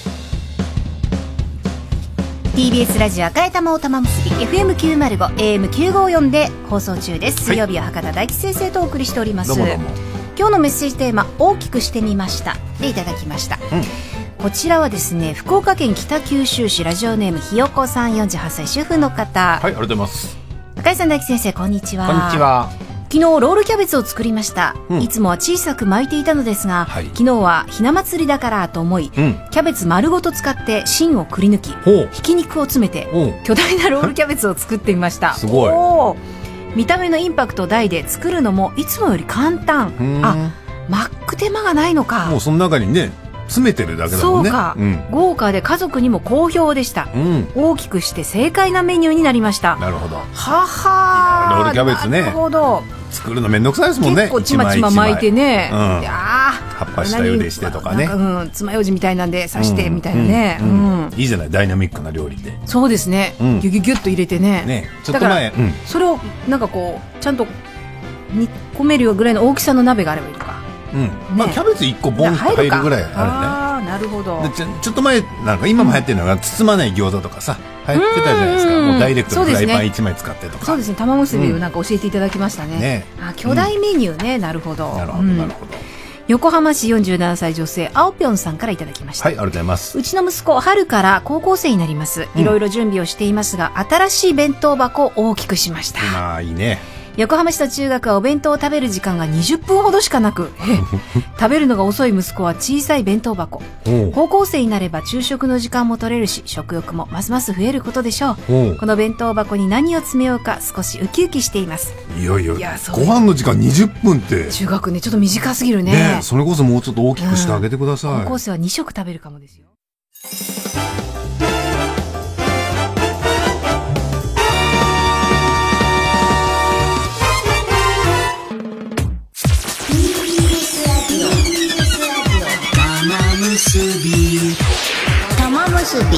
ティービーエス ラジオ赤い玉を玉結び エフエムきゅうまるご エーエムきゅうごよん で放送中です。水曜日は博多大吉先生とお送りしております。どうもどうも。今日のメッセージテーマ、大きくしてみましたでいただきました。うん、こちらはですね、福岡県北九州市ラジオネームひよこさん、よんじゅうはっさい主婦の方。 はい、ありがとうございます。 赤井さん、大吉先生、こんにちは。 こんにちは。 昨日ロールキャベツを作りました、うん、いつもは小さく巻いていたのですが、はい、昨日はひな祭りだからと思い、うん、キャベツ丸ごと使って芯をくり抜きひき肉を詰めて巨大なロールキャベツを作ってみましたすごい。お見た目のインパクト大で作るのもいつもより簡単。あ、巻く手間がないのか。 もうその中にね詰めてるだけだもんね。 そうか、うん、豪華で家族にも好評でした、うん、大きくして正解なメニューになりました。 なるほど。ははロールキャベツね、 なるほど。 作るのめんどくさいですもんね。 結構ちまちま巻いてね、 うん、いや葉っぱ下茹でしてとかね、 かうん、爪楊枝みたいなんで刺してみたいなね、うんうんうん、いいじゃない、ダイナミックな料理で。 そうですね、うん、ギュギュギュッと入れて ね, ねちょっと前、 だから、うん、それをなんかこうちゃんと煮込めるよぐらいの大きさの鍋があればいいのか、 うんね、まあ、キャベツいっこボンと入るぐらいあるね。 あ、なるほど。 でちょ、ちょっと前なんか今も流行ってるのが包まない餃子とかさ流行ってたじゃないですか。もうダイレクトでフライパンいちまい使ってとか。 そうですね、玉結びをなんか教えていただきましたね、うん、ね、あ、巨大メニューね、うん、なるほど。 なるほど、なるほど。 横浜市よんじゅうななさい女性あおぴょんさんからいただきました。 はい、ありがとうございます。 うちの息子春から高校生になります。いろいろ準備をしていますが、新しい弁当箱を大きくしました。 まあいいね。 横浜市の中学はお弁当を食べる時間がにじゅっぷんほどしかなく食べるのが遅い息子は小さい弁当箱。高校生になれば昼食の時間も取れるし食欲もますます増えることでしょう。この弁当箱に何を詰めようか少しウキウキしています。 いやいや、いやご飯の時間にじゅっぷんって中学ね、ちょっと短すぎる ね, ね。それこそもうちょっと大きくしてあげてください、うん、 高校生はに食食べるかもですよ。玉結び。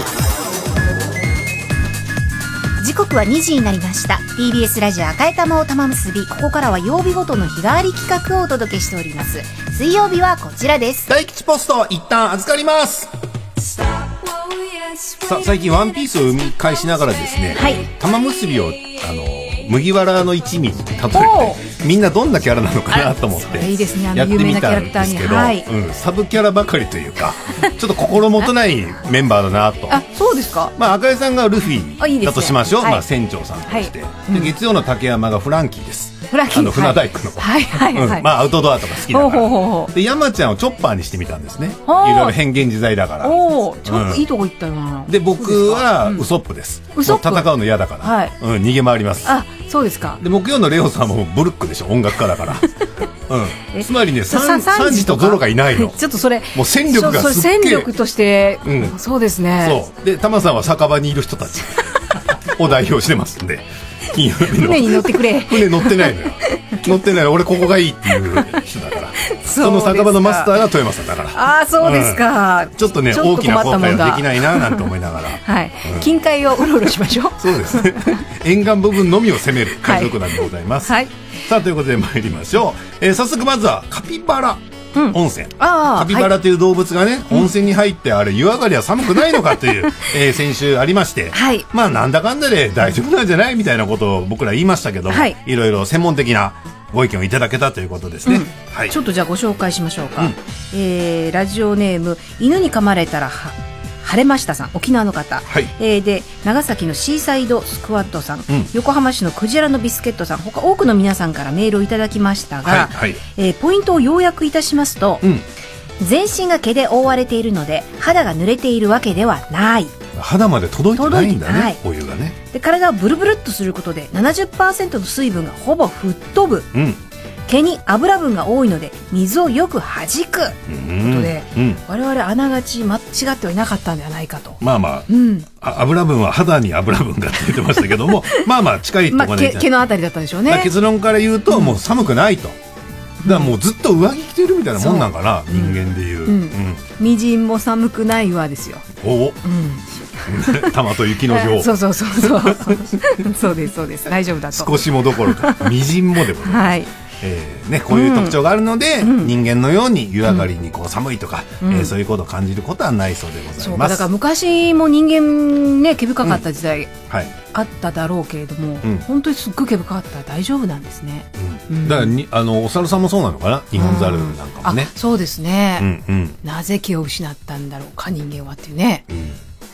時刻はにじになりました。 ティービーエス ラジオ赤い玉を玉結び、ここからは曜日ごとの日替わり企画をお届けしております。水曜日はこちらです。 大吉ポスト一旦預かります。さあ、最近ワンピースを生み返しながらですね、はい、玉結びをあの麦わらの一味に例えてみんなどんなキャラなのかなと思っていいですね、あの有名なキャラクターに、はい、 うん、サブキャラばかりというかちょっと心もとないメンバーだなと。 あ、そうですか。 まあ、赤井さんがルフィだとしましょう。いい、ね、まあ、船長さんとして、はい、で月曜の竹山がフランキーです。 フランキー、 あの船大工の、 はいはいはい、 うん、まあ、アウトドアとか好きだから。ほうほうほう。で山ちゃんをチョッパーにしてみたんですね。いろいろ変幻自在だから。 おちょっといいとこ行ったよな。 で僕はウソップです、うん、戦うの嫌だから、はい、うん、逃げ回ります。 あ、そうですか。 で木曜のレオさんもブルックでしょ、音楽家だからうん、つまりね、サンジとゾロがいないの。 ちょっとそれもう戦力がすっげえ、 戦力として、うん、そうですね。 そうで、タマさんは酒場にいる人たちを代表してますんで、金曜日の船に乗ってくれ。 船乗ってないのよ乗ってない、俺ここがいいっていう人だからその酒場のマスターが富山さんだから。 ああ、そうですか、うん、 ちょっとね、大きな後悔はできないななんて思いながらはい、うん、近海をうろうろしましょうそうですね沿岸部分のみを攻める海賊団でございます、はいはい、さあということで参りましょう、えー、早速まずはカピバラ温泉、うん、カピバラという動物がね、はい、温泉に入ってあれ湯上がりは寒くないのかという、えー、先週ありまして、はい、まあなんだかんだで大丈夫なんじゃないみたいなことを僕ら言いましたけども、はい、いろいろ専門的なご意見をいただけたということですね、うん、はい、 ちょっとじゃあご紹介しましょうか、うん、えー、ラジオネーム犬に噛まれたらは晴れましたさん、沖縄の方、はい、えー、で長崎のシーサイドスクワットさん、うん、横浜市のクジラのビスケットさん、他多くの皆さんからメールをいただきましたが、はいはい、えー、ポイントを要約いたしますと、うん、全身が毛で覆われているので肌が濡れているわけではない。 肌まで届いてないんだね、お湯がね。 で体をブルブルっとすることで ななじゅっパーセント の水分がほぼ吹っ飛ぶ、うん、毛に油分が多いので水をよく弾くということで、うん、我々あながち間違ってはいなかったんではないかと。 まあまあ、うん、あ油分は肌に油分がって言ってましたけどもまあまあ近いところで、 まあ、毛のあたりだったんでしょうね。 結論から言うと、うん、もう寒くないと。だからもうずっと上着着てるみたいなもんなんかな、うん、人間でいう、うんうん、 みじんも寒くないわですよ。 おお、うん、玉と雪の女王そうそうそうそうそうですそうです、大丈夫だと。 少しもどころかみじんもでございます、はい、えーね、こういう特徴があるので、うん、人間のように湯上がりにこう寒いとか、うん、えー、そういうことを感じることはないそうでございます。 そうだから昔も人間ね毛深かった時代、うん、はい、あっただろうけれども、うん、本当にすっごい毛深かったら大丈夫なんですね、 うんうん、だからにあのお猿さんもそうなのかな、日本猿なんかもね、 うん、そうですね、うんうん、なぜ毛を失ったんだろうか人間はっていうね、うん、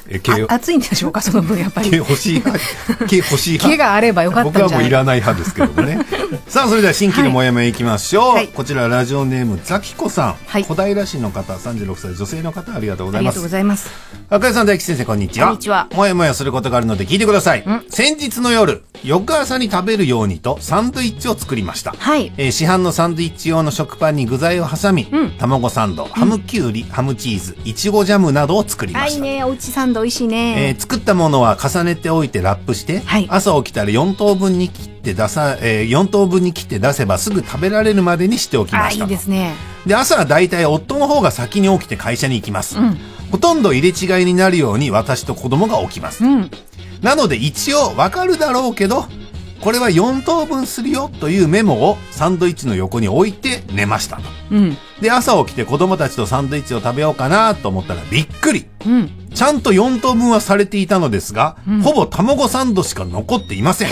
え毛熱いんでしょうか、その分やっぱり。 毛欲しい派。毛欲しい派。 毛があればよかったんじゃない。 僕はもういらない派ですけどもね。さあ、それでは新規のもやもやいきましょう。はい、こちらラジオネームザキコさん、はい、小平市の方、さんじゅうろくさい女性の方、ありがとうございます。 ありがとうございます。 赤井さん、大吉先生、こんにちは。 こんにちは。 もやもやすることがあるので聞いてください。先日の夜、翌朝に食べるようにとサンドイッチを作りました。 はい。 えー、市販のサンドイッチ用の食パンに具材を挟み、うん、卵サンド、ハムキュウリ、うん、ハムチーズ、いちごジャムなどを作りました。 いいね、おうちサンド美味しいね。 えー、作ったものは重ねておいてラップして、はい、朝起きたらよん等分に切って出さ、えー、よん等分に切って出せばすぐ食べられるまでにしておきました。 あ、いいですね。 で、朝はだいたい夫の方が先に起きて会社に行きます。うん、ほとんど入れ違いになるように私と子供が起きます。うん、なので一応わかるだろうけど、これはよん等分するよというメモをサンドイッチの横に置いて寝ましたと。うん、で、朝起きて子供たちとサンドイッチを食べようかなと思ったらびっくり。うん、ちゃんとよん等分はされていたのですが、うん、ほぼ卵サンドしか残っていません。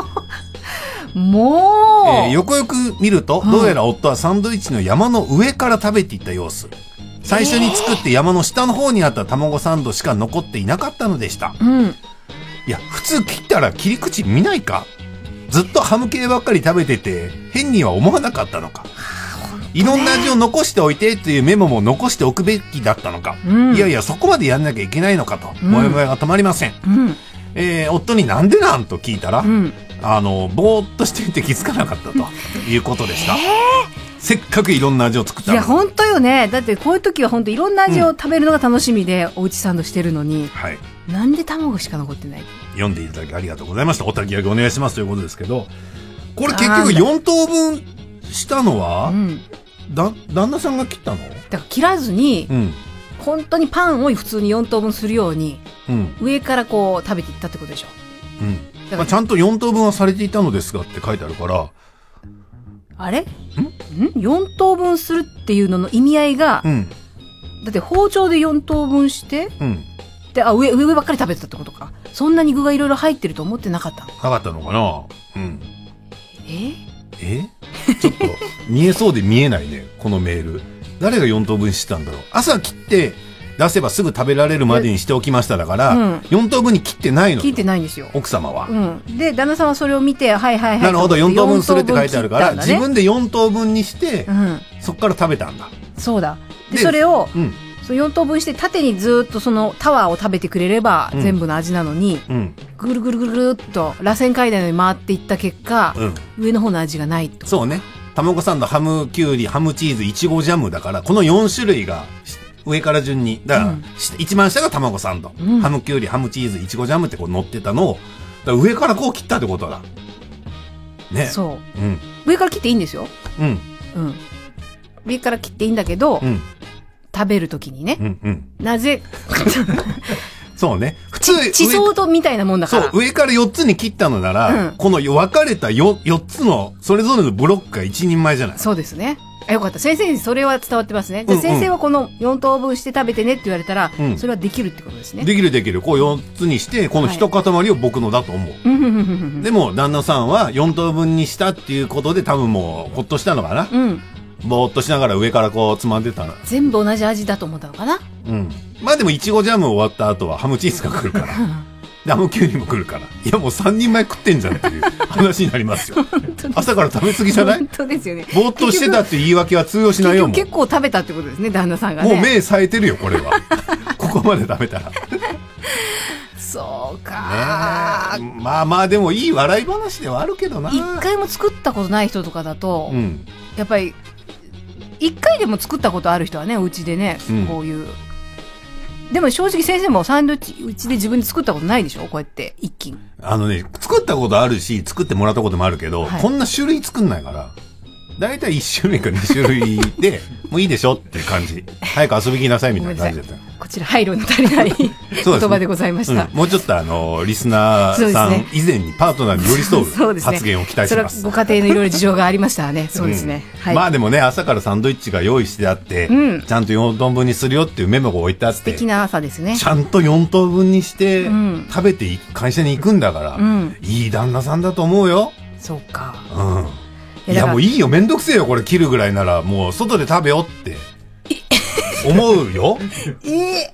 もう、 えー、よくよく見ると、どうやら夫はサンドイッチの山の上から食べていった様子。最初に作って山の下の方にあった卵サンドしか残っていなかったのでした。うん、いや、普通切ったら切り口見ないか？ずっとハム系ばっかり食べてて、変には思わなかったのか。いろんな味を残しておいてというメモも残しておくべきだったのか。うん、いやいや、そこまでやんなきゃいけないのかと、もやもやが止まりません。うん、えー、夫になんでなんと聞いたら、うん、あの、ぼーっとしていて気づかなかったということでした。えーせっかくいろんな味を作ったのに。 いや、ほんとよね。だってこういう時はほんといろんな味を食べるのが楽しみで、うん、おうちサンドしてるのに、はい、なんで卵しか残ってない？ 読んでいただきありがとうございました。おたき上げお願いしますということですけど、これ結局よん等分したのは、うん、だ旦那さんが切ったの？だから切らずに、うん、本当にパンを普通によん等分するように、うん、上からこう食べていったってことでしょ。 うん。だからまあ、ちゃんとよん等分はされていたのですがって書いてあるから、 あれんん ?よん 等分するっていうのの意味合いが、うん、だって包丁でよん等分して、うん、で、あ、上、上ばっかり食べてたってことか。そんなに具がいろいろ入ってると思ってなかったの？なかったのかな。うん。 ええちょっと見えそうで見えないね、このメール。誰がよん等分してたんだろう。朝切って出せばすぐ食べられるまでにしておきましただから、うん、よん等分に切ってないの。 切ってないんですよ。 奥様は。 うん。で、旦那さんはそれを見て、はいはいはい。 なるほど、よん等分するって書いてあるから、ね、自分でよん等分にして、うん、そっから食べたんだ。 そうだ。で、それを、うん、そのよん等分して縦にずっとそのタワーを食べてくれれば、全部の味なのに、うん、ぐるぐるぐるぐるっと螺旋階段に回っていった結果、うん、上の方の味がないと。 そうね。卵サンド、ハムキュウリ、ハムチーズ、いちごジャムだから、このよん種類が、上から順に。だから、うん、一番下が卵サンド、うん。ハムキュウリ、ハムチーズ、いちごジャムってこう乗ってたのを、だから上からこう切ったってことだ。ね。 そう。うん。上から切っていいんですよ。うん。うん。上から切っていいんだけど、うん、食べるときにね。うんうん。なぜ、 そうね。普通、 地層とみたいなもんだから。 そう、上からよっつに切ったのなら、うん、この分かれた 4, 4つの、それぞれのブロックが一人前じゃない。 そうですね。あ、よかった。先生にそれは伝わってますね。じゃあ先生はこのよん等分して食べてねって言われたら、うん、それはできるってことですね。 できるできる。こうよっつにして、この一塊を僕のだと思う。はい、でも、旦那さんはよん等分にしたっていうことで多分もう、ほっとしたのかな。うん。ぼーっとしながら上からこうつまんでたの。 全部同じ味だと思ったのかな。 うん。まあでも、いちごジャム終わった後はハムチーズが来るから。で、ハムキュウリも来るから。いや、もうさんにんまえ食ってんじゃんっていう話になりますよ。朝から食べ過ぎじゃない？ 本当ですよね。 ぼーっとしてたって言い訳は通用しないよ。 結構食べたってことですね、旦那さんがね。 もう目冴えてるよ、これは。ここまで食べたら。 そうか、 ね、まあまあ、でもいい笑い話ではあるけどな。 一回も作ったことない人とかだと、うん、やっぱり、一回でも作ったことある人はね、うちでね、うん、こういう。でも正直先生もサンドイッチ、うちで自分で作ったことないでしょ？こうやって一気に。 あのね、作ったことあるし、作ってもらったこともあるけど、はい、こんな種類作んないから。だいたいいち種類かに種類で、もういいでしょっていう感じ。早く遊びに来なさいみたいな感じだった。 こちら配慮の足りない言葉でございました。 うん、もうちょっとあの、リスナーさん以前にパートナーに寄り添う発言を期待します。それはご家庭のいろいろ事情がありましたらね。そうですね。 うんはい、まあでもね、朝からサンドイッチが用意してあって、うん、ちゃんとよん等分にするよっていうメモが置いてあって。素敵な朝ですね。 ちゃんとよん等分にして、うん、食べて会社に行くんだから、うん、いい旦那さんだと思うよ。 そうか。 うん。いやもういいよ、めんどくせえよ、これ切るぐらいなら、もう外で食べよって思うよ。 えー、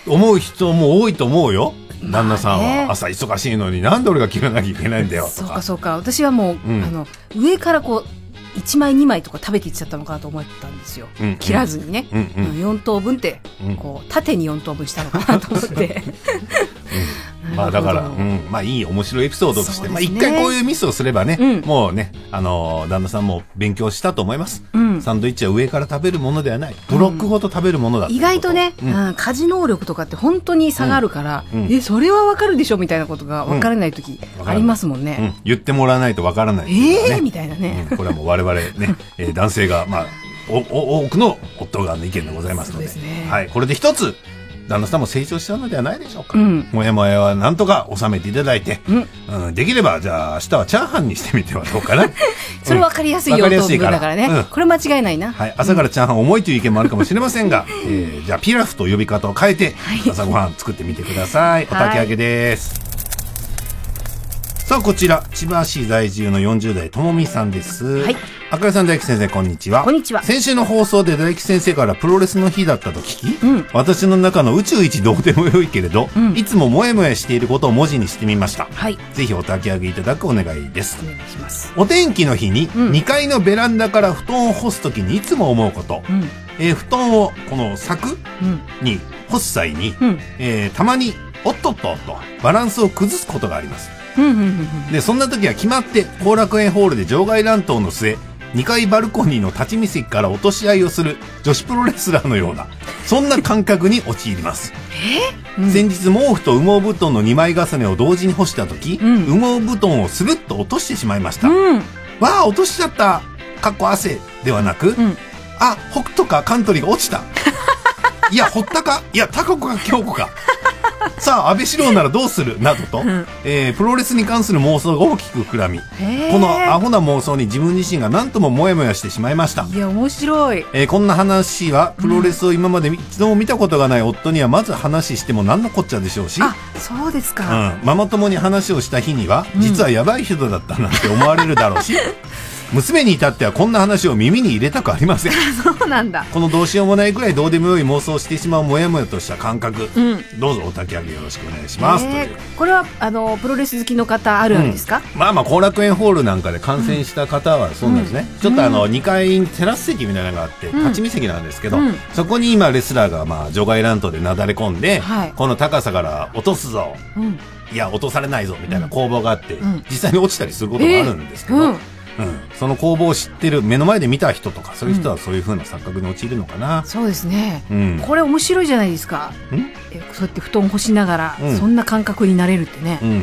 思う人も多いと思うよ。旦那さんは朝忙しいのになんで俺が切らなきゃいけないんだよとか。 そうかそうか。私はもう、うん、あの上からこういちまいにまいとか食べていっちゃったのかなと思ったんですよ、うんうん、切らずにね、うんうん、よんとうぶんってこう縦によんとうぶんしたのかなと思って、 うん、まあだから、うん、まあいい面白いエピソードとして、まあ一回こういうミスをすればね、うん、もうね、あのー、旦那さんも勉強したと思います、うん、サンドイッチは上から食べるものではない、ブロックごと食べるものだって、 うん、意外とね、うん、家事能力とかって本当に差があるから、うん、えそれはわかるでしょみたいなことがわからない時ありますもんね、うんうん、 言ってもらわないとわからない、 ね、えーみたいなね、 うん、これはもう我々ね、えー、男性がまあおお多くの夫側の意見でございますの で, で、ね、はい、これで一つ旦那さんも成長したのではないでしょうか、うん、もやもやはなんとか収めていただいて、うんうん、できればじゃあ明日はチャーハンにしてみてはどうかなそれ分かりやすいよ、うん、よんとうぶんだからね、うん、これ間違いないな、 はい、朝からチャーハン重いという意見もあるかもしれませんが、うん、えー、じゃあピラフと呼び方を変えて、はい、朝ごはん作ってみてください。お焚き上げです、はい。さあこちら千葉市在住のよんじゅうだいともみさんです。はい。赤井さん、大吉先生、こんにちは。 こんにちは。 先週の放送で大吉先生からプロレスの日だったと聞き、うん、私の中の宇宙一どうでもよいけれど、うん、いつももやもやしていることを文字にしてみました。はい。ぜひお焚き上げいただくお願いです。 お願いします。 お天気の日ににかいのベランダから布団を干すときにいつも思うこと、うん、えー、布団をこの柵に干す際に、うん、えー、たまにおっとっとっとバランスを崩すことがあります。でそんな時は決まって後楽園ホールで場外乱闘の末にかいバルコニーの立ち見席から落とし合いをする女子プロレスラーのようなそんな感覚に陥ります。え、うん、先日毛布と羽毛布団のにまい重ねを同時に干した時、うん、羽毛布団をスルッと落としてしまいました、うん、わあ落としちゃったかっこ汗ではなく、うん、あ北斗かカントリーが落ちたいや堀田かいや高子か京子かさあ安倍四郎ならどうするなどと、うん、えー、プロレスに関する妄想が大きく膨らみ、このアホな妄想に自分自身が何ともモヤモヤしてしまいました。 いや面白い、 えー、こんな話はプロレスを今まで一度も見たことがない夫にはまず話しても何のこっちゃでしょうし、 あ、そうですか、 うん、ママ友に話をした日には、うん、実はヤバい人だったなんて思われるだろうし娘に至ってはこんな話を耳に入れたくありませんそうなんだ。 このどうしようもないくらいどうでもよい妄想をしてしまうもやもやとした感覚、うん、どうぞお焚き上げよろしくお願いします、えー、 これはあのプロレス好きの方あるあるですか、 うん、まあまあ後楽園ホールなんかで観戦した方はそうなんですね、うん、ちょっとあのにかいテラス席みたいなのがあって立ち見席なんですけど、うん、そこに今レスラーがまあ場外乱闘でなだれ込んで、はい、この高さから落とすぞ、うん、いや落とされないぞみたいな攻防があって、うん、実際に落ちたりすることがあるんですけど、えーうんうん、その攻防を知ってる目の前で見た人とかそういう人はそういう風な錯覚に陥るのかな、 うん、そうですね、うん、これ面白いじゃないですか。えそうやって布団干しながら、うん、そんな感覚になれるってね、うんうん、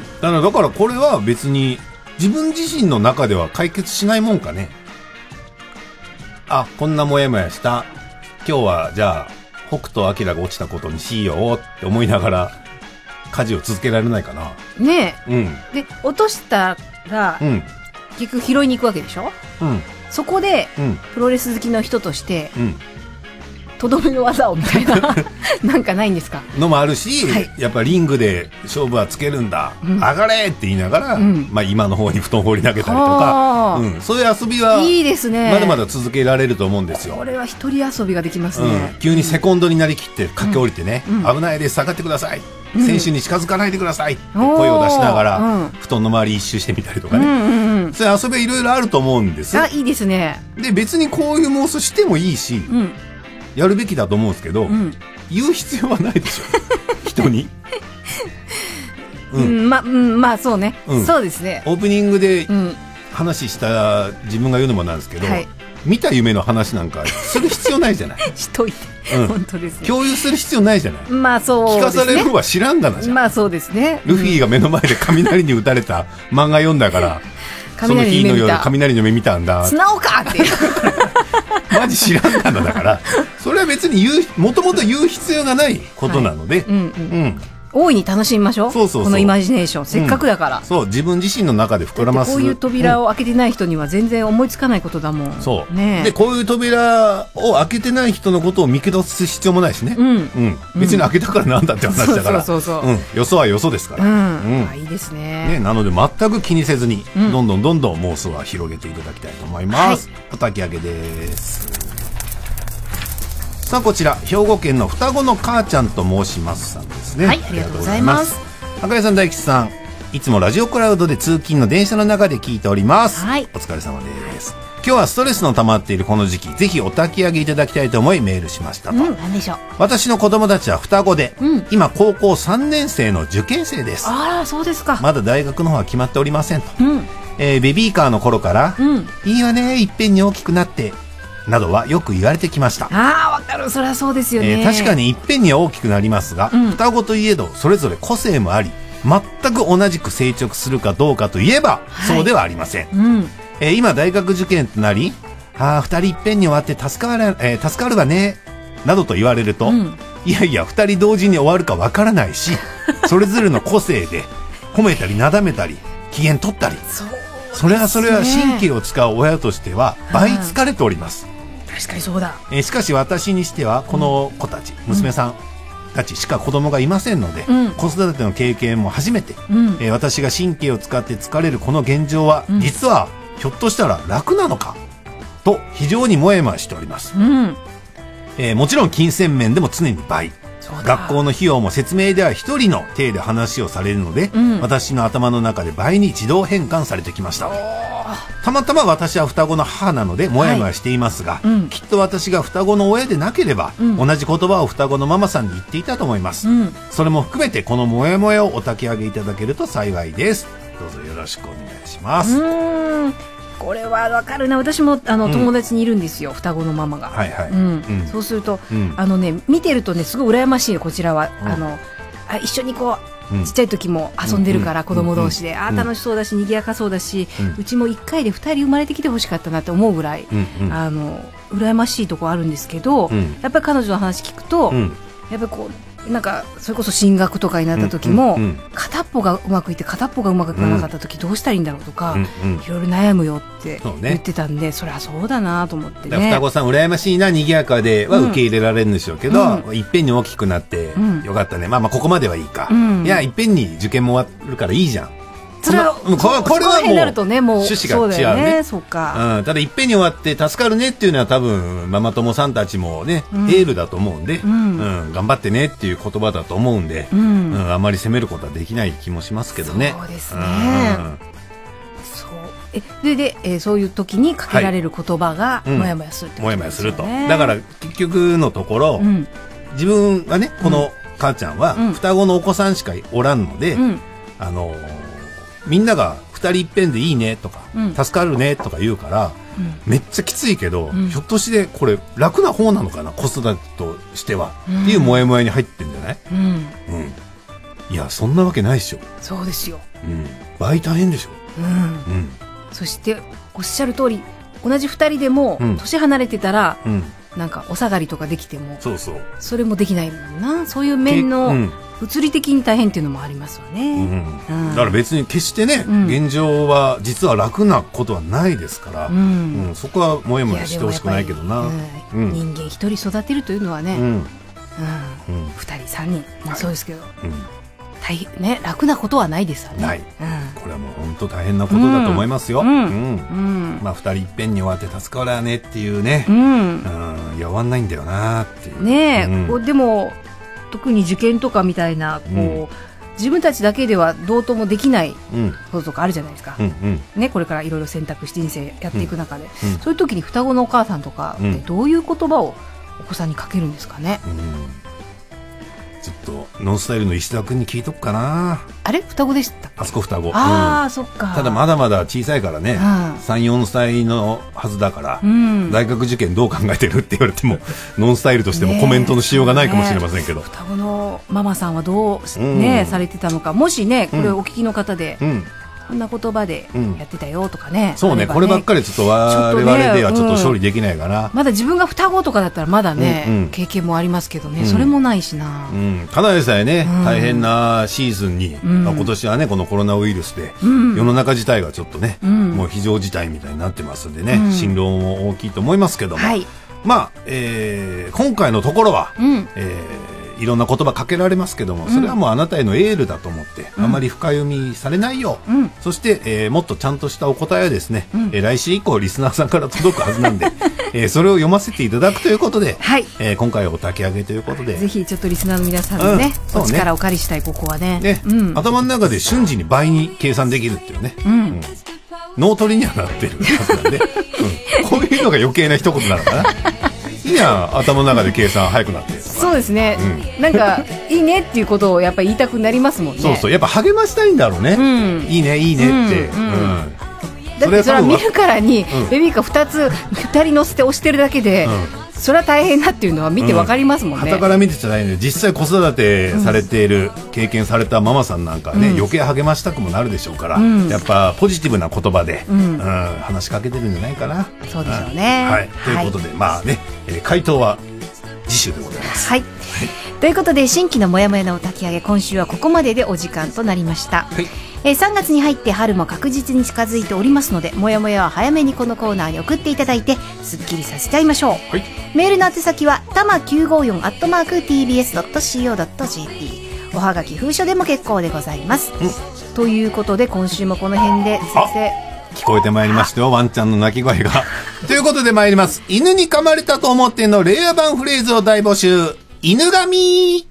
だからだからこれは別に自分自身の中では解決しないもんかね。あ、こんなモヤモヤした今日はじゃあ北斗晶が落ちたことにしようって思いながら家事を続けられないかな。 ねえ、うん、で落としたら、うん、結局拾いに行くわけでしょ、うん、そこで、うん、プロレス好きの人としてとど、うん、めの技をみたいななんかないんですかのもあるし、はい、やっぱリングで勝負はつけるんだ、うん、上がれって言いながら、うん、まあ、今の方に布団放り投げたりとか、うん、そういう遊びはいいですね。 まだまだ続けられると思うんですよ。 これは一人遊びができますね、 うん、急にセコンドになりきって駆け下りてね、うん、危ないです下がってください、うん、選手に近づかないでくださいって声を出しながら、うん、布団の周り一周してみたりとかね、うんうんうん、そういう遊びはいろいろあると思うんです。 あ、いいですね。で別にこういう妄想してもいいし、うん、やるべきだと思うんですけど、うん、言う必要はないでしょ人に、 うんうん、ま, まあそうね、うん、そうですね。 オープニングで話した自分が言うのもなんですけど、はい、見た夢の話なんかする必要ないじゃないしといて、うん、本当ですね。 共有する必要ないじゃない。 まあそうですね。 聞かされる方は知らんがなじゃん。 まあそうですね。 ルフィが目の前で雷に打たれた漫画読んだから、うん、その日の夜雷の目見たんだ。 素直かってマジ知らんがなだからそれは別に言うもともと言う必要がないことなので、はい、うんうんうん大いに楽しみましょう。そうそうそう、このイマジネーションせっかくだから、うん、 そう自分自身の中で膨らます。 こういう扉を開けてない人には全然思いつかないことだもん、うん、 そう、ね、でこういう扉を開けてない人のことを見下す必要もないしね、うんうん、別に開けたからなんだって話だから、そうそうそうそう、うん、よそはよそですから、うんうん、あいいです ね, ね。なので全く気にせずに、うん、どんどんどんどん妄想は広げていただきたいと思います、はい、お焚き上げです。 さあこちら兵庫県の双子の母ちゃんと申しますさんですね。 はい、ありがとうございます。 赤井さん、大吉さん、いつもラジオクラウドで通勤の電車の中で聞いております。はい、お疲れ様です。今日はストレスの溜まっているこの時期、ぜひお焚き上げいただきたいと思いメールしましたと。うん、何でしょう。私の子供たちは双子で、うん、今高校さんねん生の受験生です。 あら、そうですか。 まだ大学の方は決まっておりませんと。うん、えー、ベビーカーの頃から、うん、いいわね、いっぺんに大きくなってなどはよく言われてきました。 ああ、わかる。そりゃそうですよね。 えー、確かにいっぺんには大きくなりますが、うん、双子といえどそれぞれ個性もあり、全く同じく成長するかどうかといえば、はい、そうではありません。うん、えー、今大学受験となり、ああ、二人いっぺんに終わって助かる、えー、助かるわねなどと言われると、うん、いやいや二人同時に終わるかわからないしそれぞれの個性で褒めたりなだめたり機嫌取ったり、 そ, それはそれは神経を使う親としては倍疲れております。 確かにそうだ。 えー、しかし私にしてはこの子たち、うん、娘さんたちしか子供がいませんので、うん、子育ての経験も初めて、うん、えー、私が神経を使って疲れるこの現状は、うん、実はひょっとしたら楽なのかと非常にもやもやしております。うん、えー、もちろん金銭面でも常に倍、学校の費用も説明では一人の体で話をされるので、うん、私の頭の中で倍に自動変換されてきました。たまたま私は双子の母なのでもやもやしていますが、はい、うん、きっと私が双子の親でなければ、うん、同じ言葉を双子のママさんに言っていたと思います。うん、それも含めてこのもやもやをお焚き上げいただけると幸いです。どうぞよろしくお願いします。 うーん、これはわかるな。私もあの、うん、友達にいるんですよ、双子のママが。はいはい、うんうん、そうすると、うん、あのね、見てるとね、すごい羨ましいよ、こちらは。うん、あのあ一緒にこう、うん、ちっちゃい時も遊んでるから、うん、子供同士で、うん、あ楽しそうだし賑やかそうだし、うん、うちもいっかいでふたり生まれてきてほしかったなって思うぐらい、うんうん、あの羨ましいところあるんですけど、うん、やっぱり彼女の話聞くと、うん、やっぱりこうなんかそれこそ進学とかになった時も、うんうんうん、片っぽがうまくいって片っぽがうまくいかなかった時どうしたらいいんだろうとか、うんうん、いろいろ悩むよって言ってたんで、 そ, ね、そりゃそうだなと思ってね。 双子さん羨ましいな、賑やかでは受け入れられるんでしょうけど、うん、いっぺんに大きくなって、うん、よかったね、まあまあここまではいいか、うん、いやいっぺんに受験も終わるからいいじゃん。 それはこれはもう趣旨が違うね。 そうか、 うん、ただいっぺんに終わって助かるねっていうのは多分ママ友さんたちもね、うん、エールだと思うんで、うんうん、頑張ってねっていう言葉だと思うんで、うんうん、あんまり責めることはできない気もしますけどね。 そうですね、うん、そうえでで、えー、そういう時にかけられる言葉がもやもやするってことですよね。もやもやすると。 だから結局のところ、うん、自分はねこの母ちゃんは双子のお子さんしかおらんので、うん、あのーみんながふたりいっぺんでいいねとか、うん、助かるねとか言うから、うん、めっちゃきついけど、うん、ひょっとしてこれ楽な方なのかな、子育てとしては、うん、っていうモヤモヤに入ってるんじゃない？うんうん、いやそんなわけないでしょ。 そうですよ、 うん、倍大変でしょ、うんうん、 そしておっしゃる通り同じふたりでも年離れてたら、うん、なんかお下がりとかできても、そうそう、それもできないもんな。そういう面の、うん物理的に大変っていうのもありますよね、 うんうん、だから別に決してね、うん、現状は実は楽なことはないですから、うんうん、そこはもやもやしてほしくないけどな、 うん、人間一人育てるというのはね、うんうんうん、ふたりさんにんもそうですけど、はいうん大変ね、楽なことはないですよね。ない、うん、 これはもう本当大変なことだと思いますよ、うんうんうんまあ、ふたりいっぺんに終わって助かるわねっていうね、うんうん、いや終わんないんだよなっていうね、うん、でも特に受験とかみたいなこう、うん、自分たちだけではどうともできないこととかあるじゃないですか、うんうんね、これからいろいろ選択して人生やっていく中で、うんうん、そういう時に双子のお母さんとかってどういう言葉をお子さんにかけるんですかね、うん、 ちょっとノンスタイルの石田君に聞いとくかな。 あれ双子でしたっけ？ あそこ双子。 ああ、 うん、 そっか。 ただまだまだ小さいからね、うん、さん、よんさいのはずだから、うん、大学受験どう考えてるって言われてもノンスタイルとしてもコメントのしようがないかもしれませんけど、ね、 双子のママさんはどう、ねうん、されてたのか、もしねこれお聞きの方で、うんこんな言葉でやってたよとかね、うん、 そうね、こればっかりちょっと我々ではちょっと処理できないかな、うん、 まだ自分が双子とかだったらまだね、うんうん、経験もありますけどね、うん、それもないしな、 うん、ただでさえね、うん、大変なシーズンに、うんまあ、今年はねこのコロナウイルスで、うん、世の中自体がちょっとね、うん、もう非常事態みたいになってますんでね、うん、心労も大きいと思いますけども、はい、まあ、えー、今回のところは、うんえーいろんな言葉かけられますけども、それはもうあなたへのエールだと思って、うん、あまり深読みされないよう、うん、そして、えー、もっとちゃんとしたお答えはですね、うん、えー、来週以降リスナーさんから届くはずなんで、えー、それを読ませていただくということで、はい、えー、今回はお焚き上げということで、 ぜひちょっとリスナーの皆さんのね、うん、お力をお借りしたい、ここはね、ね、 うん、頭の中で瞬時に倍に計算できるっていうね、うんうん、脳トレにはなってるはずなんで、うん、こういうのが余計な一言なのかな。いいや、頭の中で計算早くなってる。 そうですね、うん、なんかいいねっていうことをやっぱり言いたくなりますもんね。 そうそう、やっぱ励ましたいんだろうね、うん、いいねいいねって、うんうんうん、 だってそれは見るからに、うん、ベビーカーふたつふたり乗せて押してるだけで、うん、それは大変だっていうのは見てわかりますもんね。 傍、うん、から見てちゃないので、実際子育てされている、うん、経験されたママさんなんかね、うん、余計励ましたくもなるでしょうから、うん、やっぱポジティブな言葉で、うんうん、話しかけてるんじゃないかな。 そうでしょうね、 はい、ということで、はい、まあね、えー、回答は次週でございます。 はい、はい、ということで新規のもやもやのお焚き上げ、今週はここまででお時間となりました。はい、えー、さんがつに入って春も確実に近づいておりますので、もやもやは早めにこのコーナーに送っていただいてすっきりさせちゃいましょう。はい、メールの宛先はたまきゅうごよんアットマーク ティービーエスドットシーオードットジェーピー、 おはがき封書でも結構でございます。うん、ということで今週もこの辺で先生聞こえてまいりましたよ、ワンちゃんの鳴き声がということで参ります。犬に噛まれたと思っての令和版フレーズを大募集、犬神。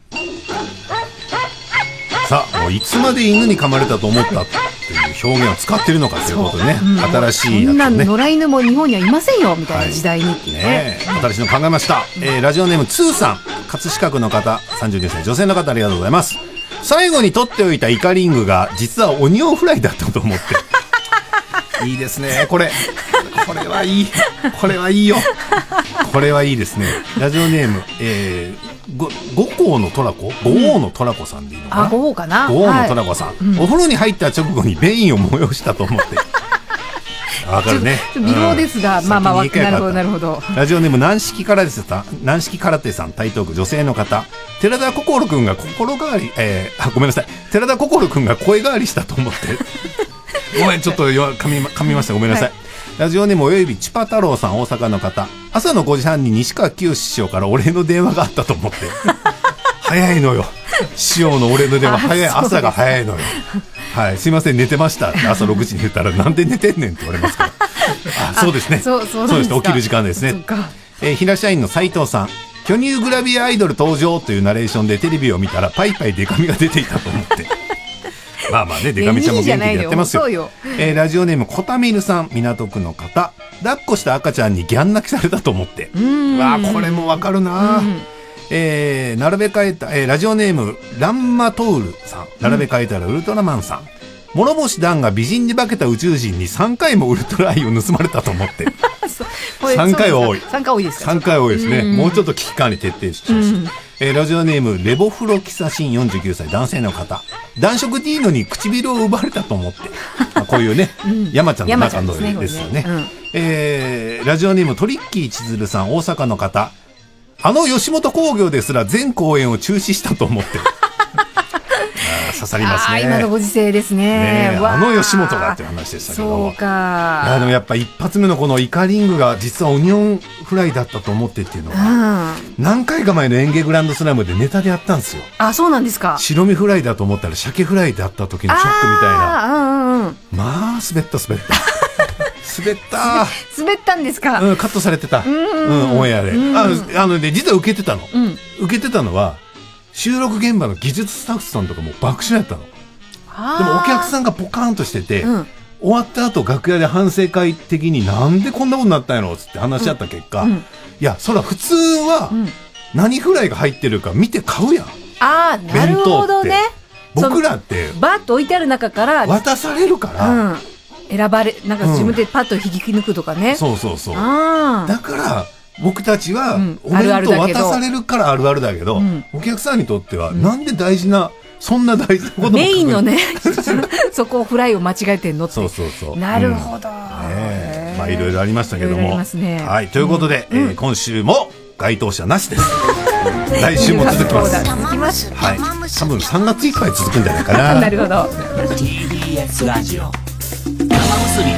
さあ、もういつまで犬に噛まれたと思ったっていう表現を使っているのかということでね、うん、新しいやつね、 そんな野良犬も日本にはいませんよみたいな時代に、はい、 ね、新しいの考えました。えー、ラジオネームツーさん、葛飾区の方、さんじゅうきゅうさい女性の方、ありがとうございます。最後に取っておいたイカリングが実はオニオンフライだったと思っていいですね、これこれはいい、これはいいよ、これはいいですね。ラジオネーム、えー、ご五校のトラコ、五王のトラコさんでいいのかな、 あ、五王かな、 五王のトラコさん、はい、うん、お風呂に入った直後に便意を催したと思ってわかるね、 微妙ですが、うん、まあまあ、なるほどなるほど。 ラジオネーム軟式空手さん、軟式空手さん、台東区女性の方、寺田心くんが心変わり、えー、あ、ごめんなさい、寺田心くんが声変わりしたと思ってごめん、ちょっと噛み、噛みました、ごめんなさい。はい、ラジオネームおよびちぱ太郎さん、大阪の方、朝のごじはんに西川きよし師匠からお礼の電話があったと思って早いのよ、師匠のお礼の電話早い、朝が早いのよ。はい、すいません寝てましたって朝ろくじに言ったらなんで寝てんねんって言われますからあ、そうですね、そう、そうですね、起きる時間ですね。えー、平社員の斉藤さん、巨乳グラビアアイドル登場というナレーションでテレビを見たらパイパイデカミが出ていたと思ってまあまあね、デカミちゃんも元気でやってますよ。よえー、ラジオネームコタミルさん、港区の方、抱っこした赤ちゃんにギャン泣きされたと思って、うわー、これもわかるな。えー、並べ替えた、えー、ラジオネームランマトウルさん、並べ替えたらウルトラマンさん、諸星団が美人に化けた宇宙人にさんかいもウルトラアイを盗まれたと思ってさんかいは多い、 さんかい多いですか、 さんかい多いですね。もうちょっと危機管理徹底してほしい。えー、ラジオネームレボフロキサシンよんじゅうきゅうさい男性の方、男色ディーノに唇を奪われたと思って、まあ、こういうね、うん、山ちゃんの中のですよね。うん、えー、ラジオネームトリッキー千鶴さん、大阪の方、あの吉本興業ですら全公演を中止したと思ってあ、刺さりますね。 あ、今のご時世です ね, ね、あの吉本だっていう話でしたけども、 そうか。 いやでもやっぱ一発目のこのイカリングが実はオニオンフライだったと思ってっていうのは、うん、何回か前の演芸グランドスラムでネタでやったんですよ。 あ、そうなんですか。 白身フライだと思ったら鮭フライだった時のショックみたいな、うんうん、まあ滑った滑った滑った滑ったんですか、 うん、カットされてた、うんうん、オンエアで、うん、あ, あので実は受けてたの、うん、受けてたのは収録現場の技術スタッフさんとかも爆笑やったの。でもお客さんがポカーンとしてて、うん、終わった後楽屋で反省会的になんでこんなことになったんやろっつって話し合った結果、うんうん、いやそら普通は何フライが入ってるか見て買うやん、うん、 あー、なるほどね。 僕らってバッと置いてある中から渡されるから、うん、 選ばれ、なんか自分でパッと引き抜くとかね、うん、 そうそうそう。あ、だから僕たちはお弁当渡されるからあるあるだけど、うん、お客さんにとってはなんで大事な、そんな大事なこともメインのねそこをフライを間違えてんのって。 そうそうそう、 なるほど、うん、 ね、まあいろいろありましたけども、 ね、 はい、ということで、うん、えー、今週も該当者なしです来週も続きます。 続きます、 はい、多分さんがついっぱい続くんじゃないかななるほど。 ティービーエス ラジオ玉結び。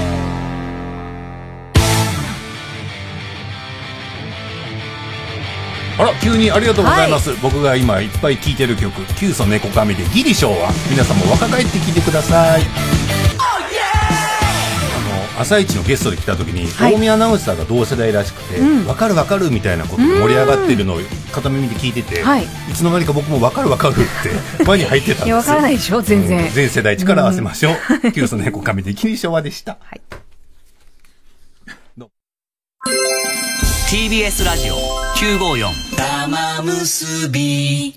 あら急にありがとうございます、はい、僕が今いっぱい聴いてる曲キュウソネコカミでギリショーは皆さんも若返って聴いてください。朝一のゲストで来た時に、はい、大宮アナウンサーが同世代らしくて、うん、分かる分かるみたいなことで盛り上がってるのを片耳で聞いてて、はい、いつの間にか僕も分かる分かるって前に入ってたんですよ。いや分からないでしょ全然、 うん、全世代力合わせましょう、うん、キュウソネコカミでギリショーはでした、はい、 ティービーエス ラジオきゅうごよん玉結び。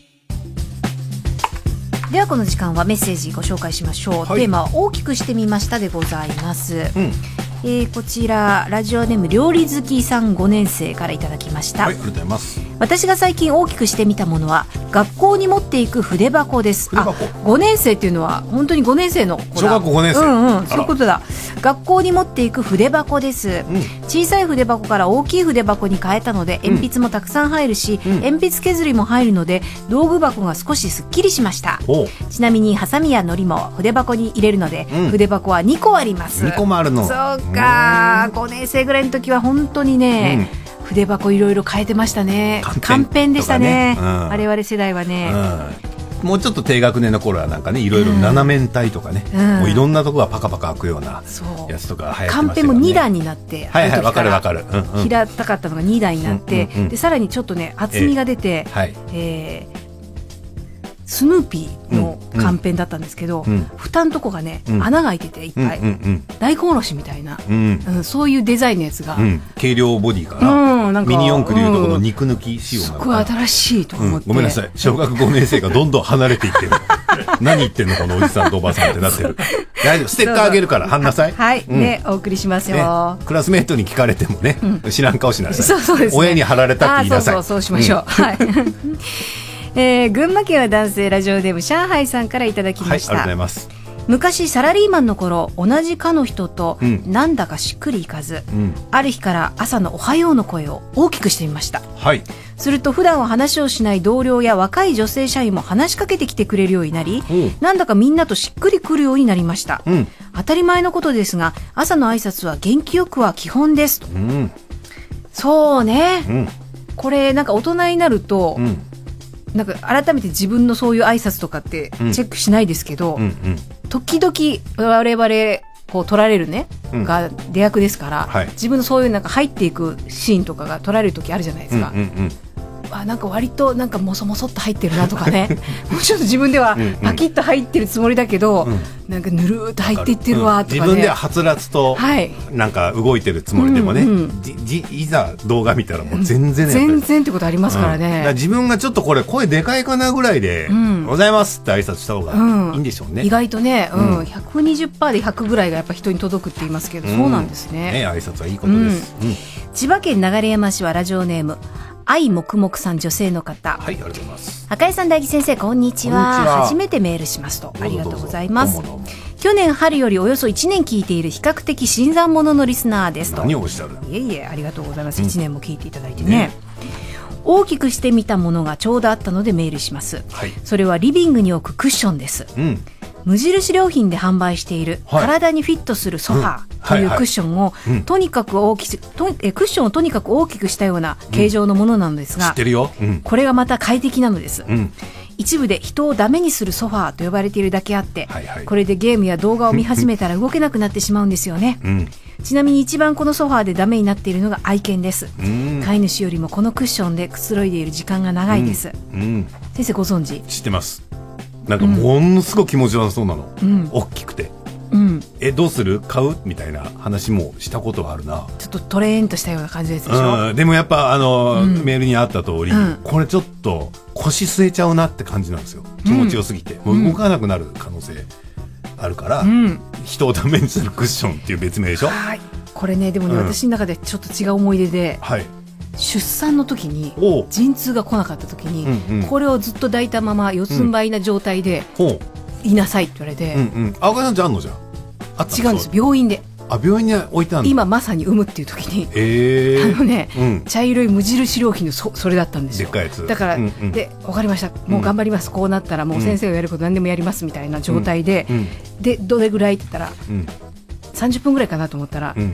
ではこの時間はメッセージご紹介しましょう、はい、テーマは大きくしてみましたでございます、うんえー、こちらラジオネーム料理好きさんごねん生からいただきました。 はい、ありがとうございます。 私が最近大きくしてみたものは学校に持っていく筆箱です。 筆箱。 ごねん生っていうのは本当にごねん生の子だ。 小学校ごねん生。 うんうんそういうことだ。学校に持っていく筆箱です、うん、小さい筆箱から大きい筆箱に変えたので鉛筆もたくさん入るし、うん、鉛筆削りも入るので道具箱が少しすっきりしました。ちなみにハサミや糊も筆箱に入れるので、うん、筆箱はにこあります。 にこもあるの。 そうかごねん生ぐらいの時は本当にね、うん、筆箱いろいろ変えてましたね。カンペンでしたね、うん、我々世代はね、 うん、もうちょっと低学年の頃はなんかねいろいろ斜面体とかね、うん、もういろんなとこがパカパカ開くようなやつとか流行ってましたよね。 カンペンもに段になってはいはいわかるわかる、うんうん、 平たかったのがに段になって、うんうんうん、でさらにちょっとね厚みが出て、えーはいえースヌーピーのカンペンだったんですけど、うん、蓋のとこがね、うん、穴が開いてていっぱい、うんうんうん、大根おろしみたいな、うんうん、そういうデザインのやつが、うん、 軽量ボディかな、うん、なんかミニ四駆でいうとこの肉抜き仕様なのかな、 すごい新しいと思って、 うん、ごめんなさい小学ごねん生がどんどん離れていってる何言ってんのこのおじさんとおばさんってなってる大丈夫ステッカーあげるから貼んなさいはい、うん、ねお送りしますよ、 ね、クラスメートに聞かれてもね、うん、知らん顔しなさい。 そうそうです、ね、 親に貼られたって言いなさい。 あそうそうそうしましょう、うん、はいえー、群馬県は男性ラジオネーム上海さんからいただきました、 はい、ありがとうございます。 昔サラリーマンの頃同じ課の人となんだかしっくりいかず、うん、ある日から朝のおはようの声を大きくしてみました、 はい、 すると普段は話をしない同僚や若い女性社員も話しかけてきてくれるようになり、うん、なんだかみんなとしっくりくるようになりました、うん、当たり前のことですが朝の挨拶は元気よくは基本ですと、うん、そうね、うん、これなんか大人になると、うんなんか改めて自分のそういう挨拶とかってチェックしないですけど、うんうんうん、時々我々こう撮られるね、うん、が出役ですから、はい、自分のそういうなんか入っていくシーンとかが撮られる時あるじゃないですか、うんうんうんあなんか割となんかもそもそっと入ってるなとかねもうちょっと自分ではパキッと入ってるつもりだけど、うん、なんかぬるーっと入っていってるわとかね、 うん、自分でははつらつとなんか動いてるつもりでもね、はいうんうん、じじいざ動画見たらもう全然、ね、 全然ってことありますからね、うん、だから自分がちょっとこれ声でかいかなぐらいで、うん、ございますって挨拶した方がいいんでしょうね、 うん、意外とね、うんうん、ひゃくにじゅっパーセント でひゃくぐらいがやっぱ人に届くって言いますけど、うん、そうなんですね、 ね挨拶はいいことです、うんうん、 千葉県流山市はラジオネーム愛黙々さん女性の方。 はい、ありがとうございます。 赤井さん大吉先生こんにちは。初めてメールしますとありがとうございます。去年春よりおよそいちねん聞いている比較的新参者のリスナーですと。 何をおっしゃる。 いえいえありがとうございます、うん、いちねんも聞いていただいてね、ね大きくしてみたものがちょうどあったのでメールします、はい、それはリビングに置くクッションです、うん無印良品で販売している体にフィットするソファーというクッションをとにかく大きとえクッションをとにかく大きくしたような形状のものなのですが、 知ってるよ、うん、 これがまた快適なのです、うん、一部で人をダメにするソファーと呼ばれているだけあって、はいはい、これでゲームや動画を見始めたら動けなくなってしまうんですよね、うん、ちなみに一番このソファーでダメになっているのが愛犬です、うん、飼い主よりもこのクッションでくつろいでいる時間が長いです、うんうん、先生ご存知？ 知ってます。なんかものすごく気持ちよさそうなの、うん、大きくて、うん、えどうする買うみたいな話もしたことはあるな。 ちょっとトレーンとしたような感じですでしょ、 うん、でもやっぱあの、うん、メールにあった通り、うん、これちょっと腰据えちゃうなって感じなんですよ。気持ちよすぎて、うん、もう動かなくなる可能性あるから、うん、人をダメにするクッションっていう別名でしょ。 はいこれねでもね、うん、私の中でちょっと違う思い出で、はい出産の時に陣痛が来なかった時に、うんうん、これをずっと抱いたまま四つん這いな状態で、うん、いなさいって言われて、うんうん、 赤井さんじゃあんのじゃんあ違うんです病院であ病院に置いてあるの今まさに産むっていう時に、 えー、 あのね、うん、茶色い無印良品の そ, それだったんですよ。 でっかいやつだから、うんうん、で分かりましたもう頑張ります、うん、こうなったらもう先生がやること何でもやりますみたいな状態で、うんうん、でどれぐらいって言ったら、うん、さんじゅっぷんぐらいかなと思ったら、うん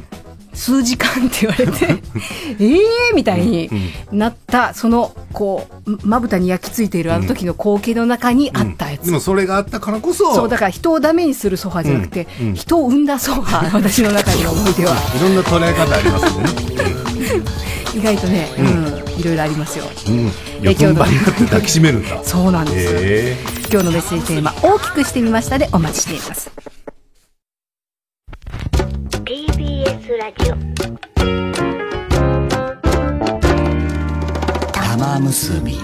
数時間って言われてええみたいになった、そのこうまぶたに焼き付いているあの時の光景の中にあったやつ、 うん、でもそれがあったからこそ、 そうだから人をダメにするソファーじゃなくて、うんうん、人を生んだソファー私の中にの思い出はいろんな捉え方ありますね意外とね、うん、いろいろありますよ、 うん、よくんばりになって抱きしめるんだそうなんです、えー、今日のメッセージテーマ大きくしてみましたでお待ちしています。 ティービーエス ラジオ玉結び。